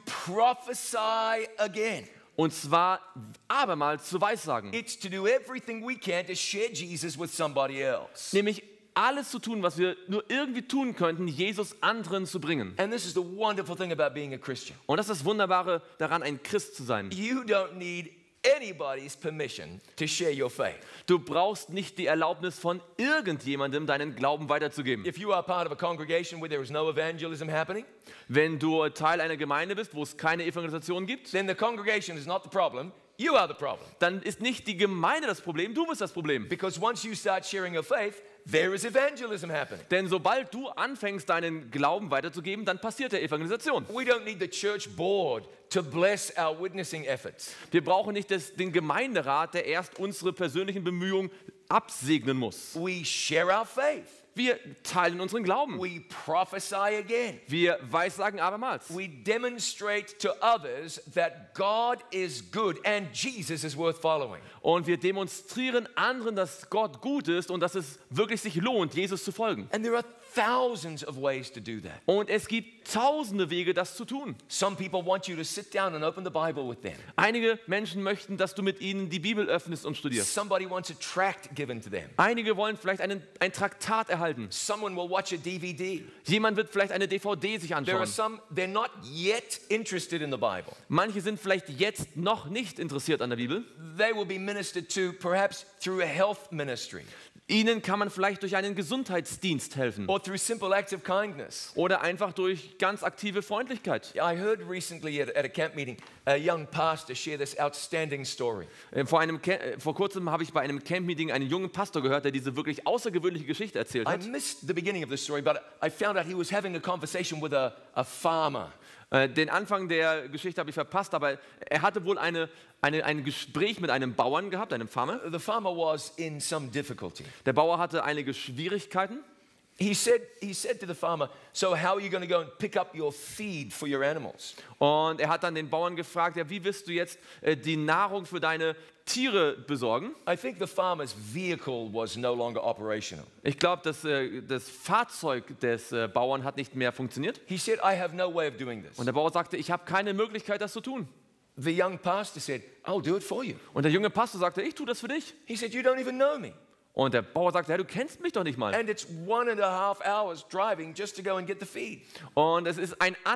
prophesy again. und zwar abermals zu weissagen. It's to do everything we can to share Jesus with somebody else. Nämlich alles zu tun, was wir nur irgendwie tun könnten, Jesus anderen zu bringen. And this is the wonderful thing about being a Christian. Und das ist das Wunderbare daran, ein Christ zu sein. You don't need anybody's permission to share your faith. Du brauchst nicht die Erlaubnis von irgendjemandem, deinen Glauben weiterzugeben. If you are part of a congregation where there is no evangelism happening, Wenn du Teil einer Gemeinde bist, wo es keine Evangelisation gibt, then the congregation is not the problem. You are the problem. dann ist nicht die Gemeinde das Problem, du bist das Problem. Because once you start sharing your faith, there is evangelism happening. Denn sobald du anfängst, deinen Glauben weiterzugeben, dann passiert der Evangelisation. We don't need the church board to bless our witnessing efforts. Wir brauchen nicht den Gemeinderat, der erst unsere persönlichen Bemühungen absegnen muss. We share our faith. Wir teilen unseren Glauben. We prophesy again. Wir weissagen abermals. We demonstrate to others that God is good and Jesus is worth following. Und wir demonstrieren anderen, dass Gott gut ist und dass es wirklich sich lohnt, Jesus zu folgen. And there are thousands of ways to do that. Und es gibt tausende Wege, das zu tun. Some people want you to sit down and open the Bible with them. Einige Menschen möchten, dass du mit ihnen die Bibel öffnest und studierst. Somebody wants a tract given to them. Einige wollen vielleicht ein Traktat erhalten. Someone will watch a DVD. Jemand wird vielleicht eine DVD sich There are anschauen. some, they're not yet interested in the Bible. Manche sind vielleicht jetzt noch nicht interessiert an der Bibel. They will be ministered to perhaps through a health ministry Ihnen kann man vielleicht durch einen Gesundheitsdienst helfen or through simple acts of kindness. oder einfach durch ganz aktive Freundlichkeit. I heard recently at a camp meeting a young pastor share this outstanding story. Vor kurzem habe ich bei einem Camp-Meeting einen jungen Pastor gehört, der diese wirklich außergewöhnliche Geschichte erzählt I hat. missed the beginning of the story, but I found out he was having a conversation with a farmer. Den Anfang der Geschichte habe ich verpasst, aber er hatte wohl ein Gespräch mit einem Bauern gehabt, einem Farmer. The farmer was in some difficulty. Der Bauer hatte einige Schwierigkeiten. He said to the farmer, so how are you going to go and pick up your feed for your animals? Und er hat dann den Bauern gefragt, ja, wie wirst du jetzt die Nahrung für deine Tiere besorgen? I think the farmer's vehicle was no longer operational. Ich glaube, das Fahrzeug des Bauern hat nicht mehr funktioniert. He said, I have no way of doing this. Und der Bauer sagte, ich habe keine Möglichkeit, das zu tun. The young pastor said, I'll do it for you. Und der junge Pastor sagte, ich tue das für dich. He said, you don't even know me. Und der Bauer sagte, ja, du kennst mich doch nicht mal. And it's 1.5 hours driving just to go and get the feed. Und es ist eine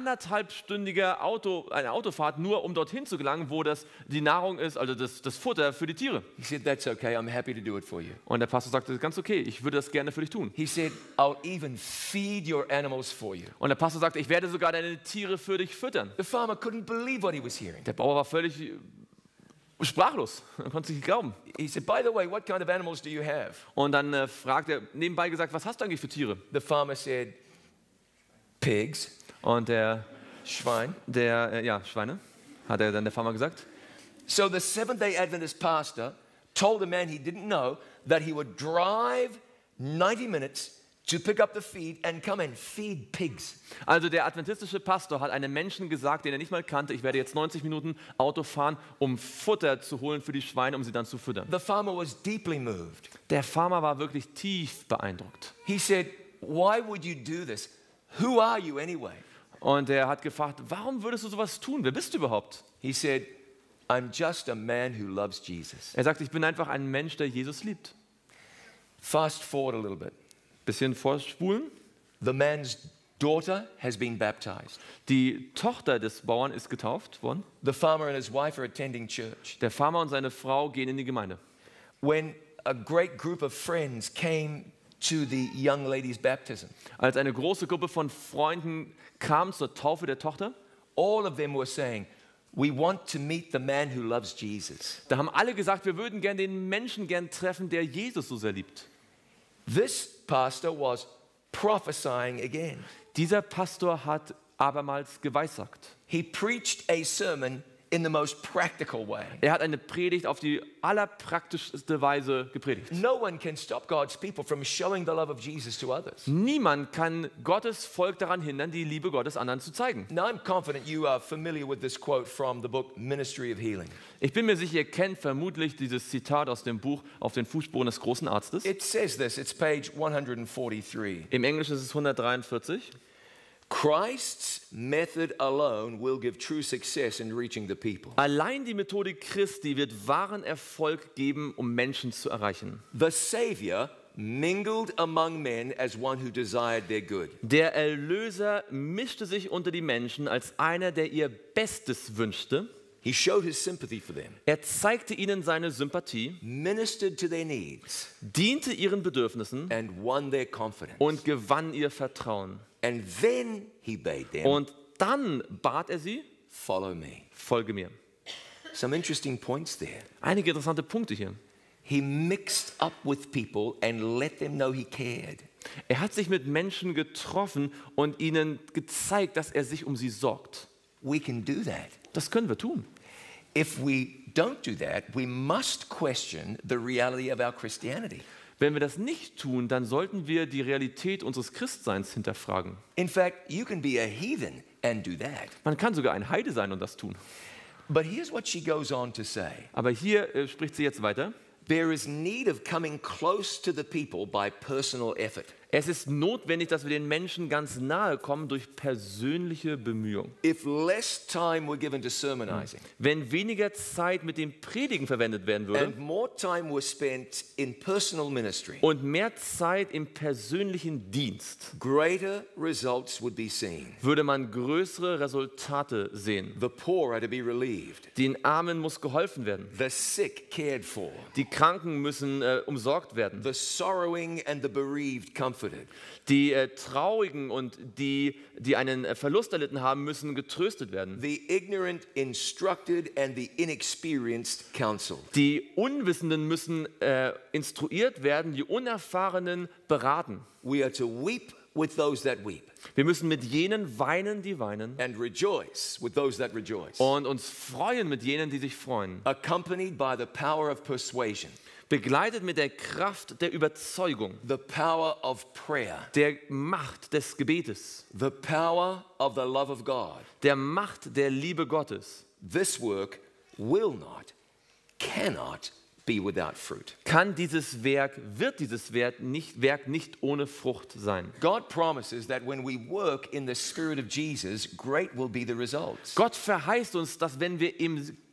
Autofahrt nur, um dorthin zu gelangen, wo die Nahrung ist, also das Futter für die Tiere. He said, that's okay, I'm happy to do it for you. Und der Pastor sagte, ganz okay, ich würde das gerne für dich tun. He said, I'll even feed your animals for you. Und der Pastor sagte, ich werde sogar deine Tiere für dich füttern. The farmer couldn't believe what he was hearing. Der Bauer war völlig sprachlos, er konnte es nicht glauben. He said, by the way, what kind of animals do you have? Und dann fragt er, nebenbei gesagt, was hast du eigentlich für Tiere? The farmer said, pigs, Und Schwein. Schweine, hat er dann der Farmer gesagt. So the Seventh-day Adventist pastor told a man he didn't know that he would drive 90 minutes to pick up the feed and come and feed pigs. Also der adventistische Pastor hat einem Menschen gesagt, den er nicht mal kannte, ich werde jetzt 90 Minuten Auto fahren, um Futter zu holen für die Schweine, um sie dann zu füttern. The farmer was deeply moved. Der Farmer war wirklich tief beeindruckt. He said, why would you do this? Who are you anyway? Und er hat gefragt, warum würdest du sowas tun? Wer bist du überhaupt? He said, I'm just a man who loves Jesus. Er sagt, ich bin einfach ein Mensch, der Jesus liebt. Fast forward a little bit. Bisschen vorspulen. The man's daughter has been baptized. Die Tochter des Bauern ist getauft worden. The farmer and his wife are attending church. Der Farmer und seine Frau gehen in die Gemeinde. When a great group of friends came to the young lady's baptism, Als eine große Gruppe von Freunden kam zur Taufe der Tochter, all of them were saying, we want to meet the man who loves Jesus. da haben alle gesagt, wir würden gern den Menschen gern treffen, der Jesus so sehr liebt. This pastor was prophesying again. Dieser Pastor hat abermals geweissagt. He preached a sermon in the most practical way. Er hat eine Predigt auf die allerpraktischste Weise gepredigt. No one can stop God's people from showing the love of Jesus to others. Niemand kann Gottes Volk daran hindern, die Liebe Gottes anderen zu zeigen. Now, I'm confident you are familiar with this quote from the book Ministry of Healing. Ich bin mir sicher, ihr kennt vermutlich dieses Zitat aus dem Buch Auf den Fußspuren des großen Arztes. It says this, it's page 143. Im Englischen ist es 143. Christ's method alone will give true success in reaching the people. Allein die Methode Christi wird wahren Erfolg geben, um Menschen zu erreichen. The Savior mingled among men as one who desired their good. Der Erlöser mischte sich unter die Menschen als einer, der ihr Bestes wünschte. He showed his sympathy for them, Er zeigte ihnen seine Sympathie, ministered to their needs, diente ihren Bedürfnissen and won their confidence. und gewann ihr Vertrauen. And then he bade them, Und dann bat er sie, follow me. folge mir. Some interesting points there. Einige interessante Punkte hier. He mixed up with people and let them know he cared. Er hat sich mit Menschen getroffen und ihnen gezeigt, dass er sich um sie sorgt. We can do that. Das können wir tun. If we don't do that, we must question the reality of our Christianity. Wenn wir das nicht tun, dann sollten wir die Realität unseres Christseins hinterfragen. In fact, you can be a heathen and do that. Man kann sogar ein Heide sein und das tun. But here's what she goes on to say. Aber hier spricht sie jetzt weiter. There is need of coming close to the people by personal effort. Es ist notwendig, dass wir den Menschen ganz nahe kommen durch persönliche Bemühung. If less time were given to sermonizing Wenn weniger Zeit mit dem Predigen verwendet werden würde and more time were spent in personal ministry, und mehr Zeit im persönlichen Dienst, greater results would be seen. würde man größere Resultate sehen. The poor are to be relieved, Den Armen muss geholfen werden. the sick cared for, Die Kranken müssen umsorgt werden. the sorrowing and the bereaved comforted. Die Traurigen und die einen Verlust erlitten haben, müssen getröstet werden. The ignorant instructed and the inexperienced counseled. Die Unwissenden müssen instruiert werden, die Unerfahrenen beraten. We are to weep with those that weep Wir müssen mit jenen weinen, die weinen, and rejoice with those that rejoice. und uns freuen mit jenen, die sich freuen. Accompanied by the power of persuasion, Begleitet mit der Kraft der Überzeugung, the power of prayer, der Macht des Gebetes, the power of the love of God. der Macht der Liebe Gottes. This work will not, cannot be without fruit. Wird dieses Werk nicht ohne Frucht sein. God promises that when we work in the Spirit of Jesus, great will be the results. Gott verheißt uns, dass wenn wir im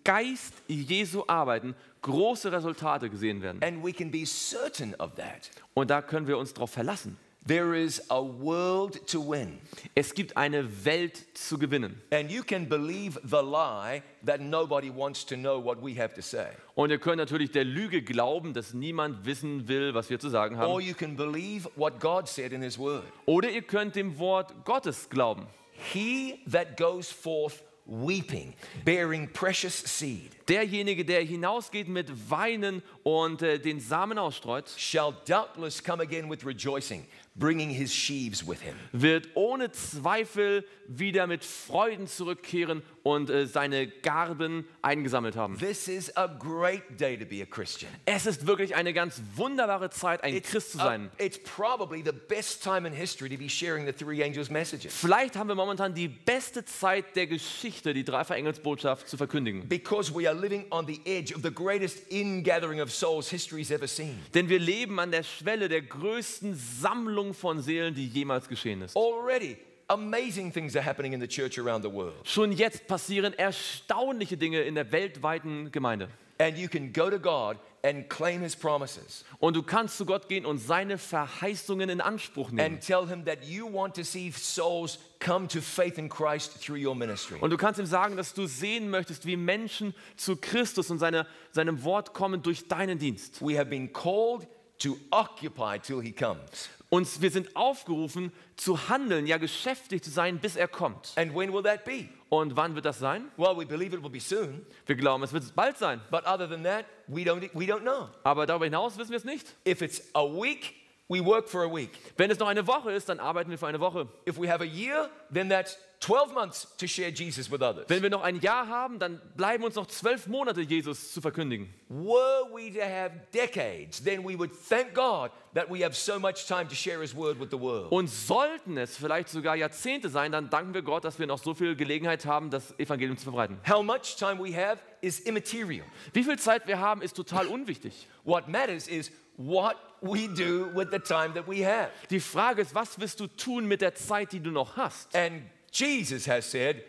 Geist Jesu arbeiten, große Resultate gesehen werden. And we can be certain of that. Und da können wir uns darauf verlassen. There is a world to win. Es gibt eine Welt zu gewinnen. And you can believe the lie that nobody wants to know what we have to say. Und ihr könnt natürlich der Lüge glauben, dass niemand wissen will, was wir zu sagen Or haben. you can believe what God said in His Word. Oder ihr könnt dem Wort Gottes glauben. He that goes forth weeping, bearing precious seed, Derjenige, der hinausgeht mit Weinen und den Samen ausstreut, shall doubtless come again with rejoicing, bringing his sheaves with him. wird ohne Zweifel wieder mit Freuden zurückkehren und seine Garben eingesammelt haben. This is a great day to be a Christian. Es ist wirklich eine ganz wunderbare Zeit, ein Christ zu sein. It's probably the best time in history to be sharing the three angels' messages. Vielleicht haben wir momentan die beste Zeit der Geschichte, die Dreifach-Engelsbotschaft zu verkündigen. Because we are living on the edge of the greatest ingathering of souls history's ever seen. Denn wir leben an der Schwelle der größten Sammlung von Seelen, die jemals geschehen ist. Already, amazing things are happening in the church around the world. Schon jetzt passieren erstaunliche Dinge in der weltweiten Gemeinde. And you can go to God and claim his promises Und du kannst zu Gott gehen und seine Verheißungen in Anspruch nehmen. and tell him that you want to see souls come to faith in Christ through your ministry. Und du kannst ihm sagen, dass du sehen möchtest, wie Menschen zu Christus und seinem Wort kommen durch deinen Dienst. We have been called to occupy till he comes. Und wir sind aufgerufen, zu handeln, ja geschäftig zu sein, bis er kommt. And when will that be? Und wann wird das sein? Well, we believe it will be soon, Wir glauben, es wird bald sein. but other than that, we don't know. Aber darüber hinaus wissen wir es nicht. If it's a week, we work for a week. Wenn es noch eine Woche ist, dann arbeiten wir für eine Woche. If we have a year, then that's 12 months to share Jesus with others. Wenn wir noch ein Jahr haben, dann bleiben uns noch 12 Monate, Jesus zu verkündigen. Were we to have decades, then we would thank God that we have so much time to share his word with the world. Und sollten es vielleicht sogar Jahrzehnte sein, dann danken wir Gott, dass wir noch so viel Gelegenheit haben, das Evangelium zu verbreiten. How much time we have is immaterial. Wie viel Zeit wir haben, ist total unwichtig. What matters is what we do with the time that we have. Die Frage ist, was wirst du tun mit der Zeit, die du noch hast? And Jesus has said,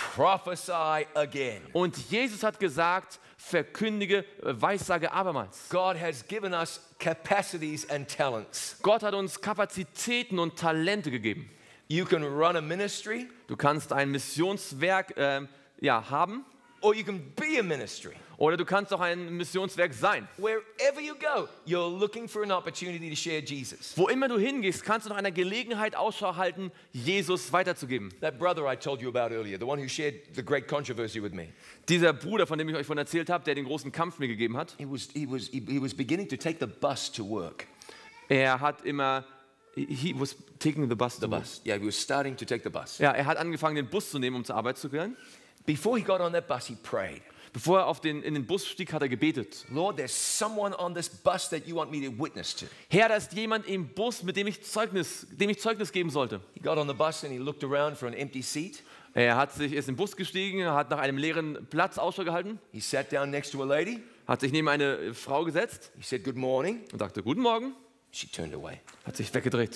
prophesy again. Und Jesus hat gesagt, verkündige, weissage abermals. God has given us capacities and talents. Gott hat uns Kapazitäten und Talente gegeben. You can run a ministry, Du kannst ein Missionswerk haben or you can be a ministry. oder du kannst auch ein Missionswerk sein. Wherever you go, you're looking for an opportunity to share Jesus. Wo immer du hingehst, kannst du nach einer Gelegenheit Ausschau halten, Jesus weiterzugeben. That brother I told you about earlier, the one who shared the great controversy with me, Dieser Bruder, von dem ich euch vorhin erzählt habe, der den großen Kampf mir gegeben hat, he was beginning to take the bus to work. er hat immer, he was taking the bus. The bus. Yeah, he was starting to take the bus. Ja, er hat angefangen, den Bus zu nehmen, um zur Arbeit zu gehen. Before he got on that bus, he prayed. Bevor er in den Bus stieg, hat er gebetet. Lord, there's someone on this bus that you want me to witness to. Herr, da ist jemand im Bus, mit dem ich Zeugnis geben sollte. He got on the bus and he looked around for an empty seat. Er ist in den Bus gestiegen, hat nach einem leeren Platz Ausschau gehalten, He sat down next to a lady. hat sich neben eine Frau gesetzt He said, good morning. und sagte, guten Morgen, She turned away. hat sich weggedreht.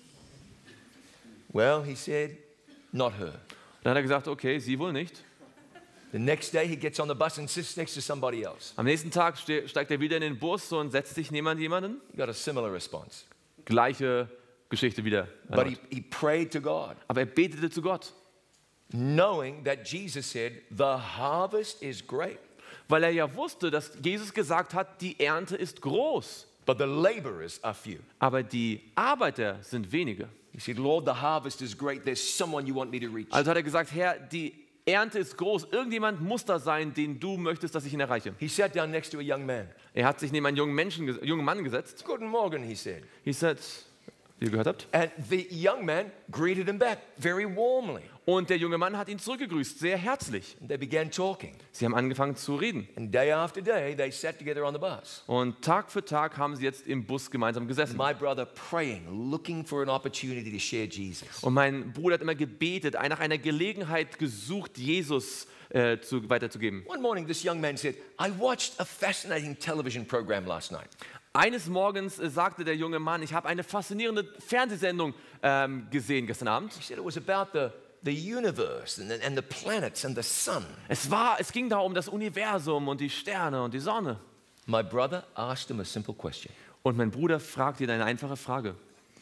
Well, he said, not her. Dann hat er gesagt, okay, sie wohl nicht. The next day, he gets on the bus and sits next to somebody else. Am nächsten Tag steigt er wieder in den Bus und setzt sich neben jemanden. He got a similar response. Gleiche Geschichte wieder. But he prayed to God, Aber er betete zu Gott, knowing that Jesus said, the harvest is great, weil er ja wusste, dass Jesus gesagt hat, die Ernte ist groß, but the laborers are few. aber die Arbeiter sind wenige. He said, Lord, the harvest is great. There's someone you want me to reach. Also hat er gesagt, Herr, die Ernte ist groß. Irgendjemand muss da sein, den du möchtest, dass ich ihn erreiche. He sat down next to a young man. Er hat sich neben einen jungen Mann gesetzt. Guten Morgen, he said. He said, wie ihr gehört habt. And the young man greeted him back very warmly. Und der junge Mann hat ihn zurückgegrüßt, sehr herzlich. And they began talking. Sie haben angefangen zu reden. And day after day, they sat together on the bus. Und Tag für Tag haben sie jetzt im Bus gemeinsam gesessen. My brother praying, looking for an opportunity to share Jesus. Und mein Bruder hat immer gebetet, nach einer Gelegenheit gesucht, Jesus weiterzugeben. One morning, this young man said, I watched a fascinating television program last night. Eines Morgens sagte der junge Mann, ich habe eine faszinierende Fernsehsendung gesehen gestern Abend. He said it was about the universe and the planets and the sun. Es ging da um das Universum und die Sterne und die Sonne. My brother asked him a simple question. Und mein Bruder fragte ihn eine einfache Frage.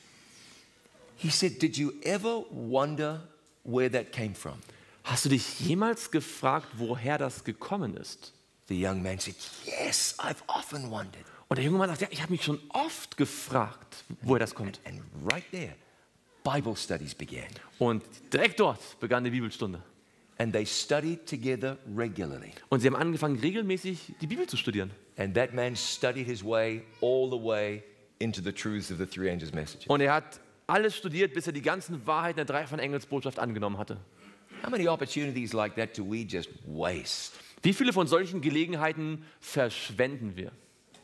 He said, "Did you ever wonder where that came from?" Hast du dich jemals gefragt, woher das gekommen ist? The young man said, "Yes, I've often wondered." Und der junge Mann sagt, ja, ich habe mich schon oft gefragt, woher das kommt. And right there, Bible studies began. Und direkt dort begann die Bibelstunde. And they studied together regularly. Und sie haben angefangen, regelmäßig die Bibel zu studieren. And that man studied his way all the way into the truths of the three angels' messages. Und er hat alles studiert, bis er die ganzen Wahrheiten der drei von Engels Botschaft angenommen hatte. How many opportunities like that do we just waste? Wie viele von solchen Gelegenheiten verschwenden wir?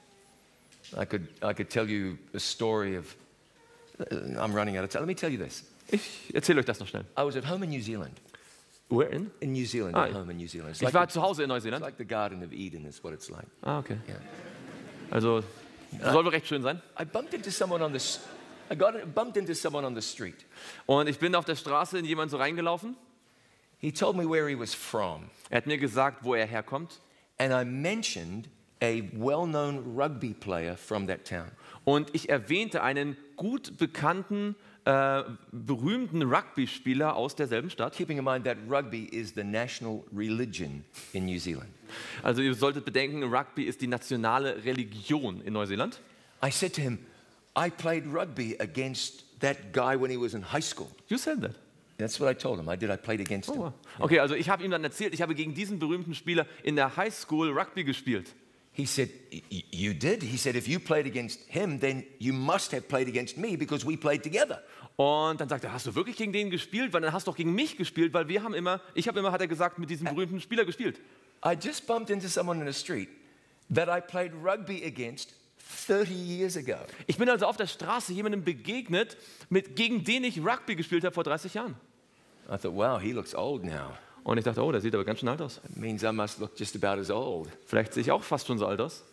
I could tell you a story of. I'm running out of time. Let me tell you this. Ich erzähle euch das noch schnell. I was at home in New Zealand. Where in? In New Zealand, Ah, at home in New Zealand. It's Ich like, war the, zu Hause in it's Neuseeland. like the Garden of Eden is what it's like. Ah, okay. Yeah. Also, soll wohl recht schön sein. I bumped into someone on the. bumped into someone on the street. Und ich bin auf der Straße in jemanden so reingelaufen. He told me where he was from, Er hat mir gesagt, wo er herkommt. and I mentioned a well-known rugby player from that town. Und ich erwähnte einen gut bekannten, berühmten Rugby-Spieler aus derselben Stadt. Keeping in mind that rugby is the national religion in New Zealand. Also ihr solltet bedenken, Rugby ist die nationale Religion in Neuseeland. I said to him, I played rugby against that guy when he was in high school. You said that. That's what I told him. I played against him. Oh, wow. Okay, also ich habe ihm dann erzählt, ich habe gegen diesen berühmten Spieler in der High School Rugby gespielt. He said, you did? He said, if you played against him, then you must have played against me because we played together. Und dann sagte er, hast du wirklich gegen den gespielt? Weil dann hast du doch gegen mich gespielt, weil ich habe immer, hat er gesagt, mit diesem berühmten Spieler gespielt. I just bumped into someone in the street that I played rugby against 30 years ago. Ich bin also auf der Straße jemandem begegnet, gegen den ich Rugby gespielt habe vor 30 Jahren. I thought, wow, he looks old now. Und ich dachte, oh, der sieht aber ganz schön alt aus. It means I must look just about as old. Vielleicht sehe ich auch fast schon so alt aus.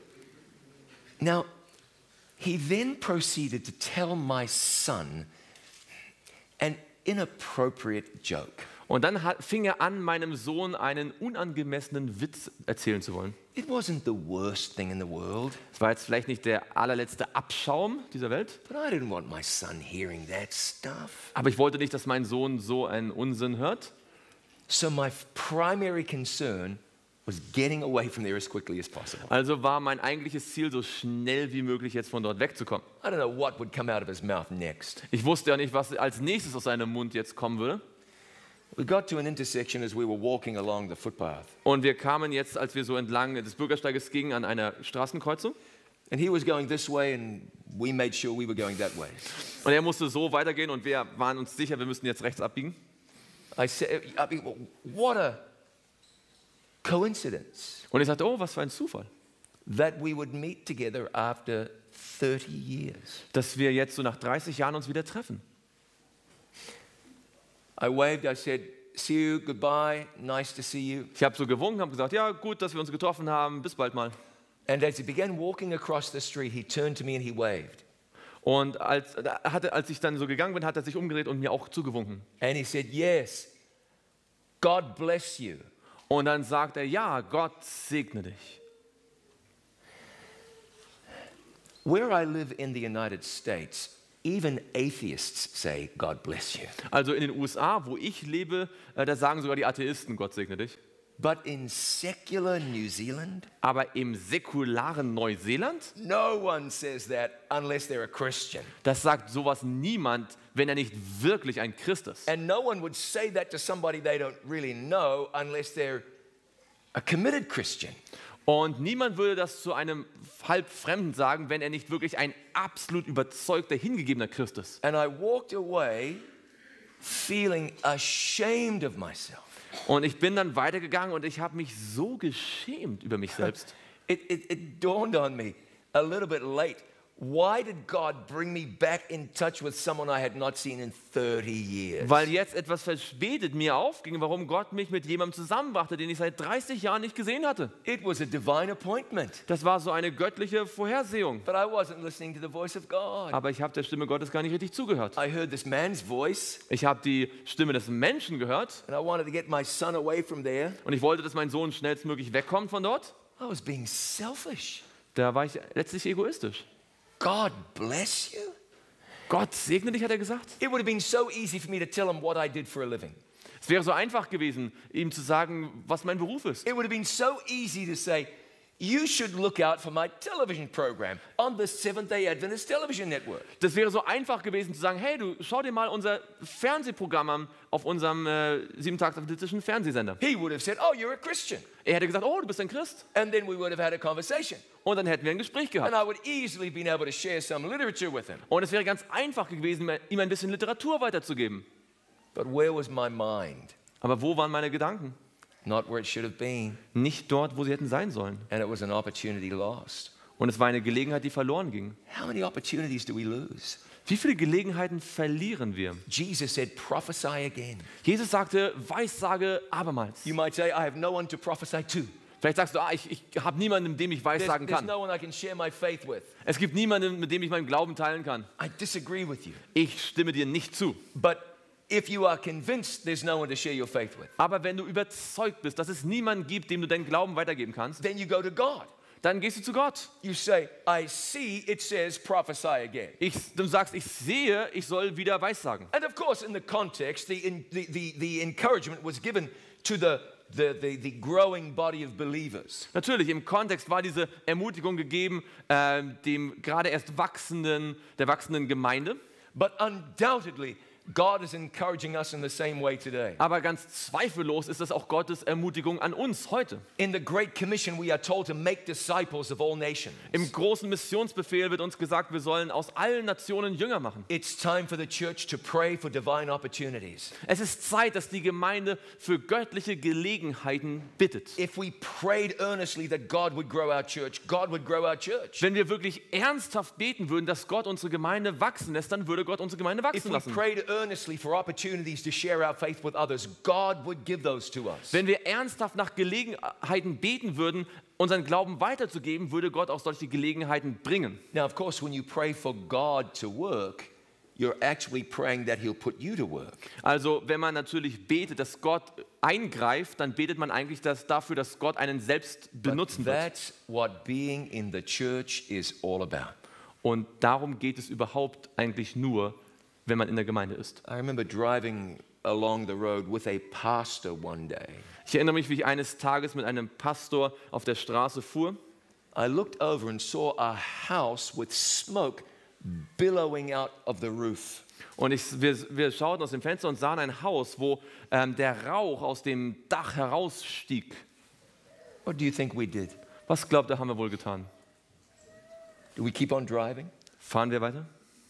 Now, he then proceeded to tell my son an inappropriate joke. Und dann fing er an, meinem Sohn einen unangemessenen Witz erzählen zu wollen. It wasn't the worst thing in the world, Es war jetzt vielleicht nicht der allerletzte Abschaum dieser Welt, but I didn't want my son hearing that stuff. aber ich wollte nicht, dass mein Sohn so einen Unsinn hört. So my primary concern was getting away from there as quickly as possible. Also war mein eigentliches Ziel, so schnell wie möglich jetzt von dort wegzukommen. I don't know what would come out of his mouth next. Ich wusste ja nicht, was als nächstes aus seinem Mund jetzt kommen würde. We got to an intersection as we were walking along the footpath, Und wir kamen jetzt, als wir so entlang des Bürgersteiges gingen, an einer Straßenkreuzung. and he was going this way, and we made sure we were going that way. Und er musste so weitergehen und wir waren uns sicher, wir müssten jetzt rechts abbiegen. I said, what a coincidence Und ich sagte, oh, was für ein Zufall, that we would meet together after 30 years. dass wir jetzt so nach 30 Jahren uns wieder treffen. I waved, I said, see you, goodbye, nice to see you. Ich habe so gewunken, habe gesagt, ja, gut, dass wir uns getroffen haben, bis bald mal. And as he began walking across the street, he turned to me and he waved. Und als ich dann so gegangen bin, hat er sich umgedreht und mir auch zugewunken. And he said, yes, God bless you. Und dann sagt er, ja, Gott segne dich. Where I live in the United States, even atheists say, God bless you. Also in den USA, wo ich lebe, da sagen sogar die Atheisten, Gott segne dich. But in secular New Zealand, Aber im säkularen Neuseeland, no one says that unless they're a Christian. das sagt sowas niemand, wenn er nicht wirklich ein Christ ist. And no one would say that to somebody they don't really know unless they're a committed Christian. Und niemand würde das zu einem Halbfremden sagen, wenn er nicht wirklich ein absolut überzeugter, hingegebener Christ ist. And I walked away feeling ashamed of myself. Und ich bin dann weitergegangen und ich habe mich so geschämt über mich selbst. It dawned on me a little bit late why did God bring me back in touch with someone I had not seen in 30 years? Weil jetzt etwas verspätet mir aufging, warum Gott mich mit jemandem zusammenbrachte, den ich seit 30 Jahren nicht gesehen hatte. It was a divine appointment. Das war so eine göttliche Vorhersehung. But I wasn't listening to the voice of God. Aber ich habe der Stimme Gottes gar nicht richtig zugehört. I heard this man's voice, Ich habe die Stimme des Menschen gehört and I wanted to get my son away from there. und ich wollte, dass mein Sohn schnellstmöglich wegkommt von dort. I was being selfish. Da war ich letztlich egoistisch. God bless you. Gott segne dich, hat er gesagt. It would have been so easy for me to tell him what I did for a living. Es wäre so einfach gewesen, ihm zu sagen, was mein Beruf ist. It would have been so easy to say, you should look out for my television program on the Seventh-day Adventist Television Network. Das wäre so einfach gewesen zu sagen, hey, du schau dir mal unser Fernsehprogramm an auf unserem 7-tags-adventistischen Fernsehsender. He would have said, oh, you're a Christian. Er hätte gesagt, oh, du bist ein Christ. And then we would have had a conversation. Und dann hätten wir ein Gespräch And gehabt. I would easily been able to share some literature with him. Und es wäre ganz einfach gewesen, ihm ein bisschen Literatur weiterzugeben. But where was my mind? Aber wo waren meine Gedanken? Not where it should have been. Nicht dort, wo sie hätten sein sollen. And it was an opportunity lost. Und es war eine Gelegenheit, die verloren ging. How many opportunities do we lose? Wie viele Gelegenheiten verlieren wir? Jesus said, prophesy again. Jesus sagte, Weissage abermals. You might say, I have no one to prophesy to. Vielleicht sagst du, ich habe niemanden, dem ich Weissagen There's kann. no one I can share my faith with. Es gibt niemanden, mit dem ich meinen Glauben teilen kann. I disagree with you. Ich stimme dir nicht zu. But if you are convinced there's no one to share your faith with, Aber wenn du überzeugt bist, dass es niemanden gibt, dem du deinen Glauben weitergeben kannst, then you go to God. dann gehst du zu Gott. You say, I see it says prophesy again. Du sagst, ich sehe, ich soll wieder Weissagen. And of course, in the context, the encouragement was given to the growing body of believers. Natürlich, im Kontext war diese Ermutigung gegeben, dem gerade erst der wachsenden Gemeinde. But undoubtedly, God is encouraging us in the same way today. Aber ganz zweifellos ist das auch Gottes Ermutigung an uns heute. In the Great Commission, we are told to make disciples of all nations. Im großen Missionsbefehl wird uns gesagt, wir sollen aus allen Nationen Jünger machen. It's time for the church to pray for divine opportunities. Es ist Zeit, dass die Gemeinde für göttliche Gelegenheiten bittet. If we prayed earnestly that God would grow our church, God would grow our church. Wenn wir wirklich ernsthaft beten würden, dass Gott unsere Gemeinde wachsen lässt, dann würde Gott unsere Gemeinde If wachsen we lassen. prayed earnestly for opportunities to share our faith with others, God would give those to us. Wenn wir ernsthaft nach Gelegenheiten beten würden, unseren Glauben weiterzugeben, würde Gott auch solche Gelegenheiten bringen. Now, of course, when you pray for God to work, you're actually praying that He'll put you to work. Also wenn man natürlich betet, dass Gott eingreift, dann betet man eigentlich dafür, dass Gott einen selbst benutzen wird. That's what being in the church is all about. Und darum geht es überhaupt eigentlich nur, wenn man in der Gemeinde ist. I remember driving along the road with a pastor one day. Ich erinnere mich, wie ich eines Tages mit einem Pastor auf der Straße fuhr. I looked over and saw a house with smoke billowing out of the roof. Und wir schauten aus dem Fenster und sahen ein Haus, wo der Rauch aus dem Dach herausstieg. What do you think we did? Was glaubt ihr, haben wir wohl getan? Do we keep on driving? Fahren wir weiter?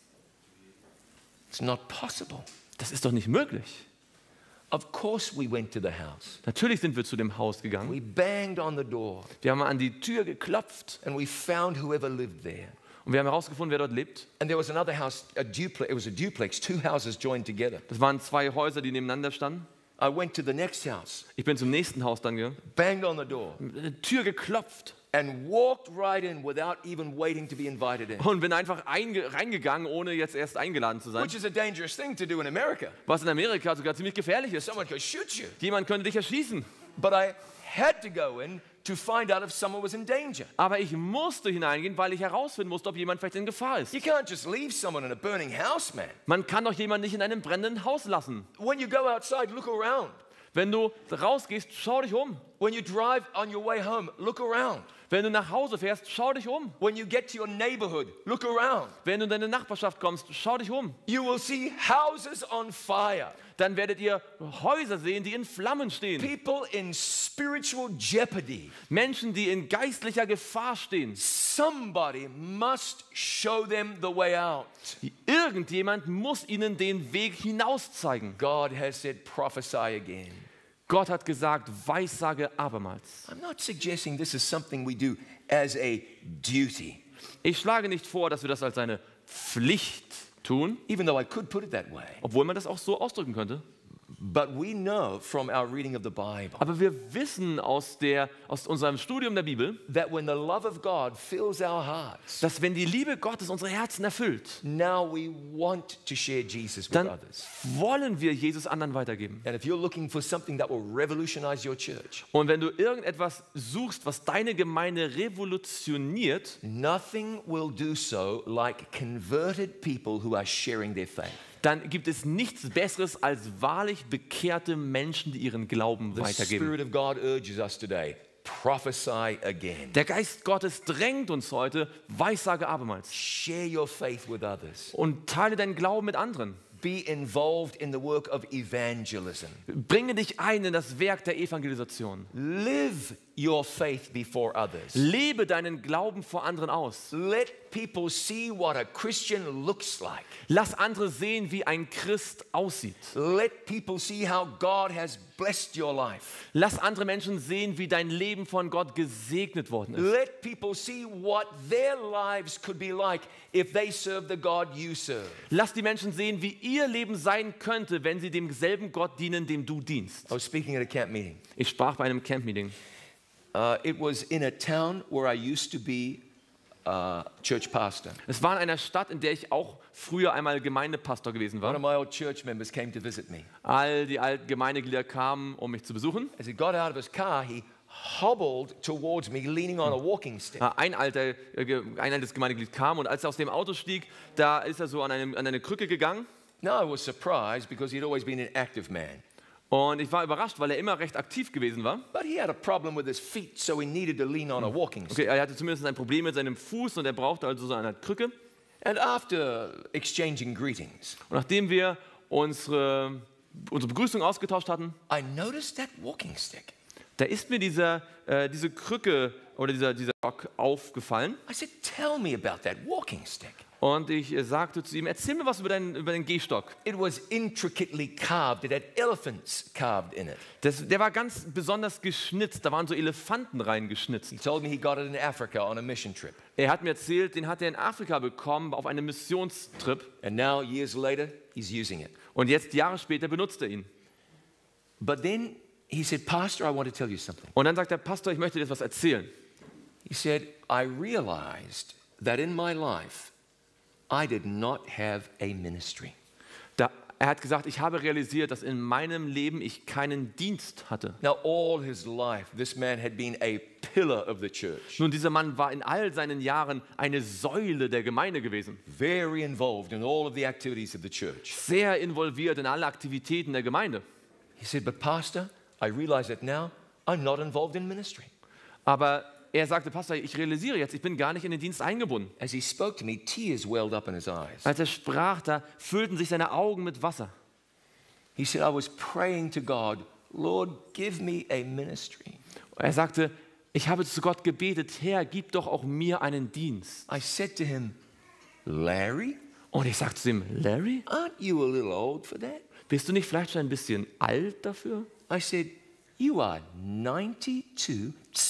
It's not possible. Das ist doch nicht möglich. Of course we went to the house. Natürlich sind wir zu dem Haus gegangen. We banged on the door Wir haben an die Tür geklopft and we found whoever lived there. und wir haben herausgefunden, wer dort lebt. And there was another house, it was a duplex, two houses joined together. Das waren 2 Häuser, die nebeneinander standen. I went to the next house, Ich bin zum nächsten Haus dann gegangen, banged on the door, Tür geklopft and walked right in without even waiting to be invited in. und bin einfach reingegangen, ohne jetzt erst eingeladen zu sein. Which is a dangerous thing to do in America. Was in Amerika sogar ziemlich gefährlich ist. Someone could shoot you. Jemand könnte dich erschießen. But I had to go in to find out if someone was in danger. Aber ich musste hineingehen, weil ich herausfinden musste, ob jemand vielleicht in Gefahr ist. You can't just leave someone in a burning house, man. Man kann doch jemanden nicht in einem brennenden Haus lassen. When you go outside, look around. Wenn du rausgehst, schau dich um. When you drive on your way home, look around. Wenn du nach Hause fährst, schau dich um. When you get to your neighborhood, look around. Wenn du in deine Nachbarschaft kommst, schau dich um. You will see houses on fire. Dann werdet ihr Häuser sehen, die in Flammen stehen. People in spiritual jeopardy. Menschen, die in geistlicher Gefahr stehen. Somebody must show them the way out. Irgendjemand muss ihnen den Weg hinaus zeigen. God has said, prophesy again. Gott hat gesagt, Weissage abermals. I'm not suggesting this is something we do as a duty. Ich schlage nicht vor, dass wir das als eine Pflicht tun, even though I could put it that way. obwohl man das auch so ausdrücken könnte. But we know from our reading of the Bible Aber wir wissen aus unserem Studium der Bibel, that when the love of God fills our hearts, dass wenn die Liebe Gottes unsere Herzen erfüllt, now we want to share Jesus with dann others. wollen wir Jesus anderen weitergeben. And if you're looking for something that will revolutionize your church, Und wenn du irgendetwas suchst, was deine Gemeinde revolutioniert, nothing will do so like converted people who are sharing their faith. dann gibt es nichts Besseres als wahrlich bekehrte Menschen, die ihren Glauben The weitergeben. Spirit of God urges us today, prophesy again. Der Geist Gottes drängt uns heute, weissage abermals. Share your faith with others. Und teile deinen Glauben mit anderen. Be involved in the work of evangelism. Bringe dich ein in das Werk der Evangelisation. Live your faith before others. Lebe deinen Glauben vor anderen aus. Let people see what a Christian looks like. Lass andere sehen, wie ein Christ aussieht. Let people see how God has blessed your life. Lass andere Menschen sehen, wie dein Leben von Gott gesegnet worden ist. Let people see what their lives could be like if they serve the God you serve. Lass die Menschen sehen, wie ihr Leben sein könnte, wenn sie demselben Gott dienen, dem du dienst. I was speaking at a camp meeting. Ich sprach bei einem Camp-Meeting. It was in a town where I used to be church pastor. Es war in einer Stadt, in der ich auch früher einmal Gemeindepastor gewesen One war. of my old church members came to visit me. All die alten Gemeindeglieder kamen, um mich zu besuchen. As he got out of his car, he hobbled towards me, leaning on a walking stick. Ein altes Gemeindeglied kam und als er aus dem Auto stieg, da ist er so an eine Krücke gegangen. Now I was surprised because he'd always been an active man. Und ich war überrascht, weil er immer recht aktiv gewesen war. But he had a problem with his feet, so he needed to lean on a walking stick. Okay, er hatte zumindest ein Problem mit seinem Fuß und er brauchte also so eine Krücke. And after exchanging greetings, Und nachdem wir unsere Begrüßung ausgetauscht hatten, I noticed that walking stick. da ist mir diese Krücke oder dieser Stock aufgefallen. I said, tell me about that walking stick. Und ich sagte zu ihm, erzähl mir was über den Gehstock. It was intricately carved. It had elephants carved in it. Der war ganz besonders geschnitzt, da waren so Elefanten reingeschnitzt. He told me he got it in Africa on a mission trip. Er hat mir erzählt, den hat er in Afrika bekommen auf einem Missionstrip. And now, years later, he's using it. Und jetzt, Jahre später, benutzt er ihn. But then he said, Pastor, I want to tell you something. Und dann sagt der Pastor, ich möchte dir etwas erzählen. He said, I realized that in my life, I did not have a ministry. Er hat gesagt, ich habe realisiert, dass in meinem Leben ich keinen Dienst hatte. Now, all his life, this man had been a pillar of the church, Nun, dieser Mann war in all seinen Jahren eine Säule der Gemeinde gewesen. very involved in all of the activities of the church. Sehr involviert in alle Aktivitäten der Gemeinde. He said, but Pastor, I realize that now I'm not involved in ministry. Aber er sagte, Pastor, ich realisiere jetzt, ich bin gar nicht in den Dienst eingebunden. As he spoke to me, tears welled up in his eyes. Als er sprach, da füllten sich seine Augen mit Wasser. He said, I was praying to God, Lord, give me a ministry. Er sagte, ich habe zu Gott gebetet, Herr, gib doch auch mir einen Dienst. I said to him, Larry, Und ich sagte zu ihm, Larry, aren't you a little old for that? bist du nicht vielleicht schon ein bisschen alt dafür? I said, you are 92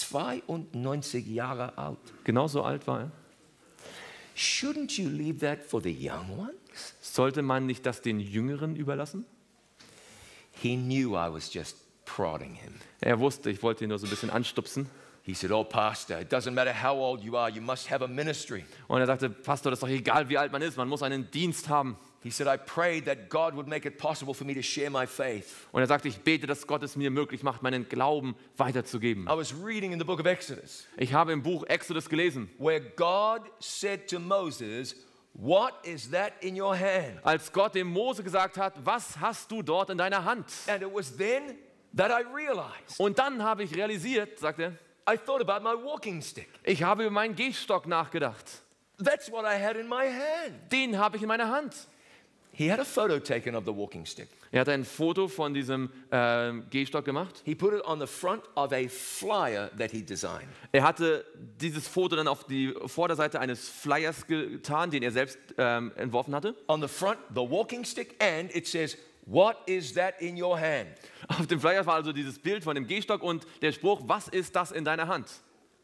Jahre alt. Genau so alt war er. Shouldn't you leave that for the young ones? Sollte man nicht das den Jüngeren überlassen? He knew I was just prodding him. Er wusste, ich wollte ihn nur so ein bisschen anstupsen. He said, oh, Pastor, it doesn't matter how old you are, you must have a ministry. Und er sagte, Pastor, das ist doch egal, wie alt man ist, man muss einen Dienst haben. He said, I prayed that God would make it possible for me to share my faith. Und er sagte, ich bete, dass Gott es mir möglich macht, meinen Glauben weiterzugeben. I was reading in the book of Exodus, Ich habe im Buch Exodus gelesen, where God said to Moses, what is that in your hand? als Gott dem Mose gesagt hat, was hast du dort in deiner Hand? And it was then that I realized. Und dann habe ich realisiert, sagt er, I thought about my walking stick. ich habe über meinen Gehstock nachgedacht. That's what I had in my hand. Den habe ich in meiner Hand. He had a photo taken of the walking stick. Er hat ein Foto von diesem Gehstock gemacht. He put it on the front of a flyer that he designed. Er hatte dieses Foto dann auf die Vorderseite eines Flyers getan, den er selbst entworfen hatte. On the front, the walking stick, and it says, what is that in your hand? Auf dem Flyer war also dieses Bild von dem Gehstock und der Spruch, was ist das in deiner Hand?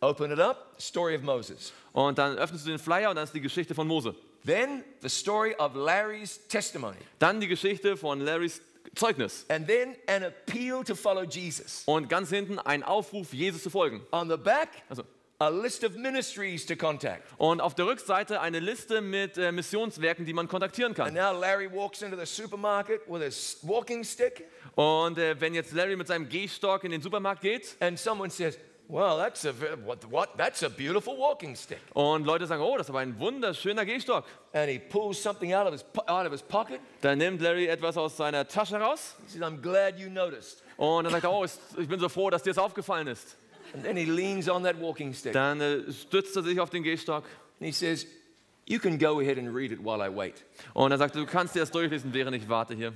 Open it up, story of Moses. Und dann öffnest du den Flyer und dann ist die Geschichte von Mose. Then the story of Larry's testimony. Dann die Geschichte von Larrys Zeugnis. And then an appeal to follow Jesus. Und ganz hinten ein Aufruf, Jesus zu folgen. On the back, Also, a list of ministries to contact. und auf der Rückseite eine Liste mit Missionswerken, die man kontaktieren And kann. now Larry walks into the supermarket with a walking stick, Und wenn jetzt Larry mit seinem Gehstock in den Supermarkt geht and someone says, "Well, that's a beautiful walking stick." und Leute sagen, oh, das ist aber ein wunderschöner Gehstock. And he pulls something out of his pocket. Dann nimmt Larry etwas aus seiner Tasche raus He says, "I'm glad you noticed." und dann sagt er, oh, ich bin so froh, dass dir das aufgefallen ist. And then he leans on that walking stick. Dann stützt er sich auf den Gehstock And he says, "You can go ahead and read it while I wait." und er sagt, du kannst dir das durchlesen, während ich warte hier.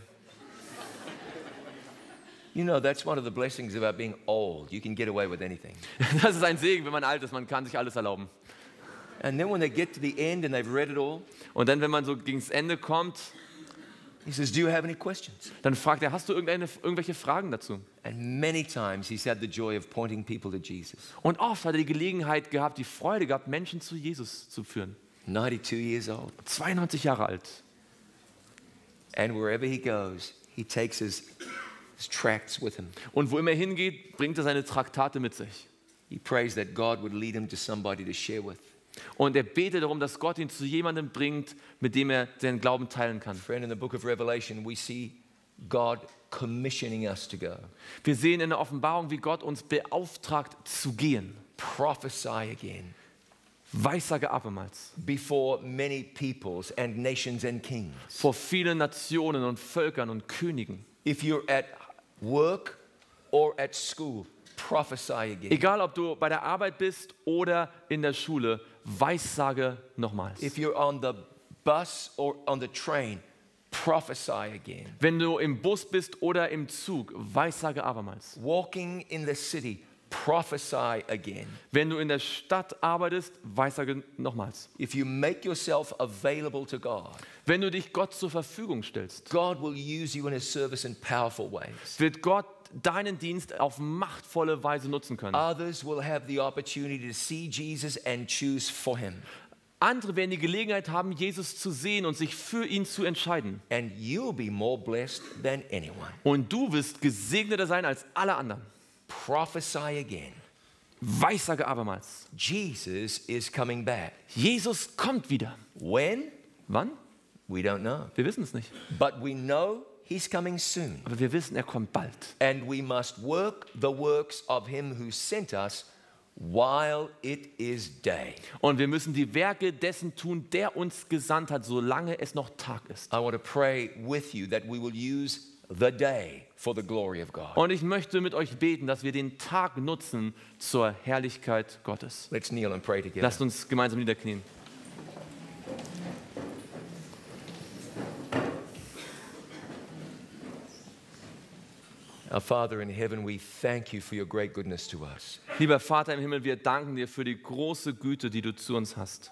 You know, that's one of the blessings about being old. You can get away with anything. Das ist ein Segen, wenn man alt ist, man kann sich alles erlauben. And then when they get to the end and they've read it all, Und dann, wenn man so gegen das Ende kommt, he says, "Do you have any questions?" dann fragt er, hast du irgendwelche Fragen dazu? And many times he's had the joy of pointing people to Jesus. Und oft hat er die Gelegenheit gehabt, die Freude gehabt, Menschen zu Jesus zu führen. 92 years old. 92 Jahre alt. And wherever he goes, he takes his tracts with him. Und wo immer er hingeht, bringt er seine Traktate mit sich. He prays that God would lead him to somebody to share with. Und er betet darum, dass Gott ihn zu jemandem bringt, mit dem er seinen Glauben teilen kann. Friend, in the book of Revelation, we see God commissioning us to go. Wir sehen in der Offenbarung, wie Gott uns beauftragt zu gehen. Prophesy again Weissage abermals. before many peoples and nations and kings. Vor vielen Nationen und Völkern und Königen. If you're at work or at school, prophesy again. Egal, ob du bei der Arbeit bist oder in der Schule, Weissage nochmals. If you're on the bus or on the train, prophesy again. Wenn du im Bus bist oder im Zug, Weissage abermals. Walking in the city, prophesy again. Wenn du in der Stadt arbeitest, Weissage nochmals. If you make yourself available to God, Wenn du dich Gott zur Verfügung stellst, God will use you in His service in powerful ways. wird Gott deinen Dienst auf machtvolle Weise nutzen können. Others will have the opportunity to see Jesus and choose for Him. Andere werden die Gelegenheit haben, Jesus zu sehen und sich für ihn zu entscheiden. And you'll be more blessed than anyone. Und du wirst gesegneter sein als alle anderen. Prophesy again. Weissage abermals. Jesus is coming back. Jesus kommt wieder. When? Wann? We don't know. Wir wissen es nicht. But we know He's coming soon. Aber wir wissen, er kommt bald. And we must work the works of Him who sent us while it is day. Und wir müssen die Werke dessen tun, der uns gesandt hat, solange es noch Tag ist. I want to pray with you that we will use the day for the glory of God. Und ich möchte mit euch beten, dass wir den Tag nutzen zur Herrlichkeit Gottes. Let's kneel and pray together. Lasst uns gemeinsam niederknien. Our Father in heaven, we thank you for your great goodness to us. Lieber Vater im Himmel, wir danken dir für die große Güte, die du zu uns hast.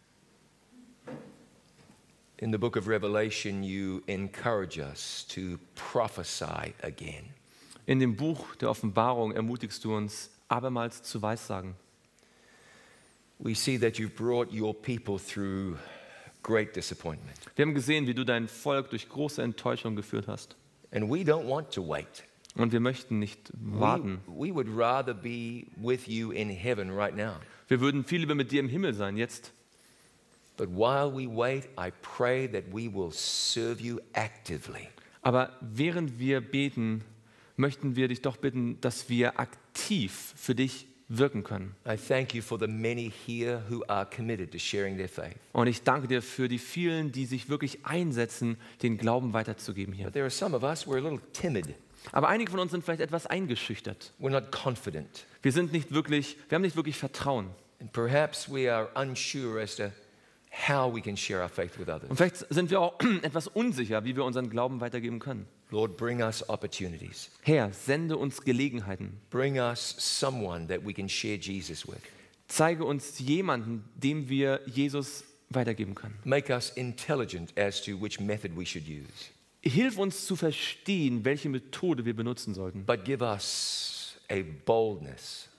In the book of Revelation, you encourage us to prophesy again. In dem Buch der Offenbarung ermutigst du uns, abermals zu weissagen. We see that you've brought your people through great disappointment. Wir haben gesehen, wie du dein Volk durch große Enttäuschung geführt hast. And we don't want to wait. Und wir möchten nicht warten. We would rather be with you in heaven right now. Wir würden viel lieber mit dir im Himmel sein, jetzt. But while we wait, I pray that we will serve you actively. Aber während wir beten, möchten wir dich doch bitten, dass wir aktiv für dich wirken können. I thank you for the many here who are committed to sharing their faith. Und ich danke dir für die vielen, die sich wirklich einsetzen, den Glauben weiterzugeben hier. But there are some of us, we're a little timid. Aber einige von uns sind vielleicht etwas eingeschüchtert. We're not confident. Wir haben nicht wirklich Vertrauen. And perhaps we are unsure as to how we can share our faith with others. Und vielleicht sind wir auch etwas unsicher, wie wir unseren Glauben weitergeben können. Lord, bring us opportunities. Herr, sende uns Gelegenheiten. Bring us someone that we can share Jesus with. Zeige uns jemanden, dem wir Jesus weitergeben können. Make us intelligent as to which method we should use. Hilf uns zu verstehen, welche Methode wir benutzen sollten. But give us a boldness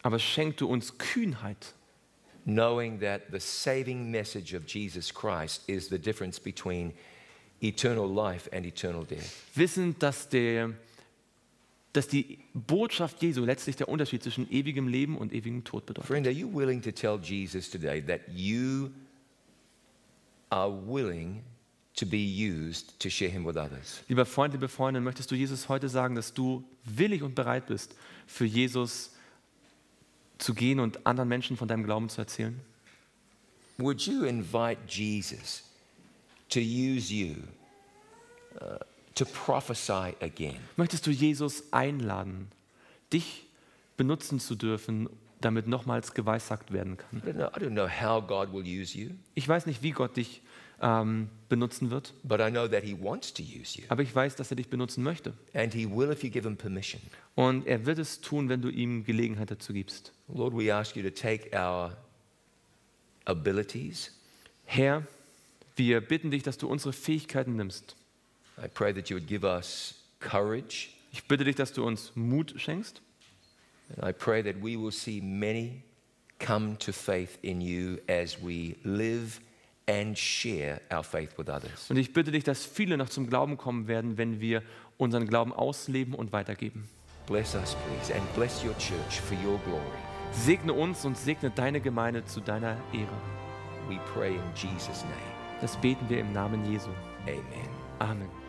Aber schenk du uns Kühnheit, knowing that the saving message of Jesus Christ is the difference between eternal life and eternal death. wissend, dass die Botschaft Jesu letztlich der Unterschied zwischen ewigem Leben und ewigem Tod bedeutet. Friend, are you willing to tell Jesus today that you are willing to be used to share him with others? Lieber Freund, liebe Freundin, möchtest du Jesus heute sagen, dass du willig und bereit bist, für Jesus zu gehen und anderen Menschen von deinem Glauben zu erzählen? Would you invite Jesus to use you to prophesy again? Möchtest du Jesus einladen, dich benutzen zu dürfen, damit nochmals geweissagt werden kann? I don't know how God will use you, Ich weiß nicht, wie Gott dich benutzen wird, but I know that he wants to use you. aber ich weiß, dass er dich benutzen möchte. And he will if you give him permission. Und er wird es tun, wenn du ihm Gelegenheit dazu gibst. Lord, we ask you to take our abilities. Herr, wir bitten dich, dass du unsere Fähigkeiten nimmst. I pray that you would give us courage. Ich bitte dich, dass du uns Mut schenkst. And I pray that we will see many come to faith in you as we live and share our faith with others. Und ich bitte dich, dass viele noch zum Glauben kommen werden, wenn wir unseren Glauben ausleben und weitergeben. Bless us, please, and bless your church for your glory. Segne uns und segne deine Gemeinde zu deiner Ehre. We pray in Jesus' name. Das beten wir im Namen Jesu. Amen. Amen.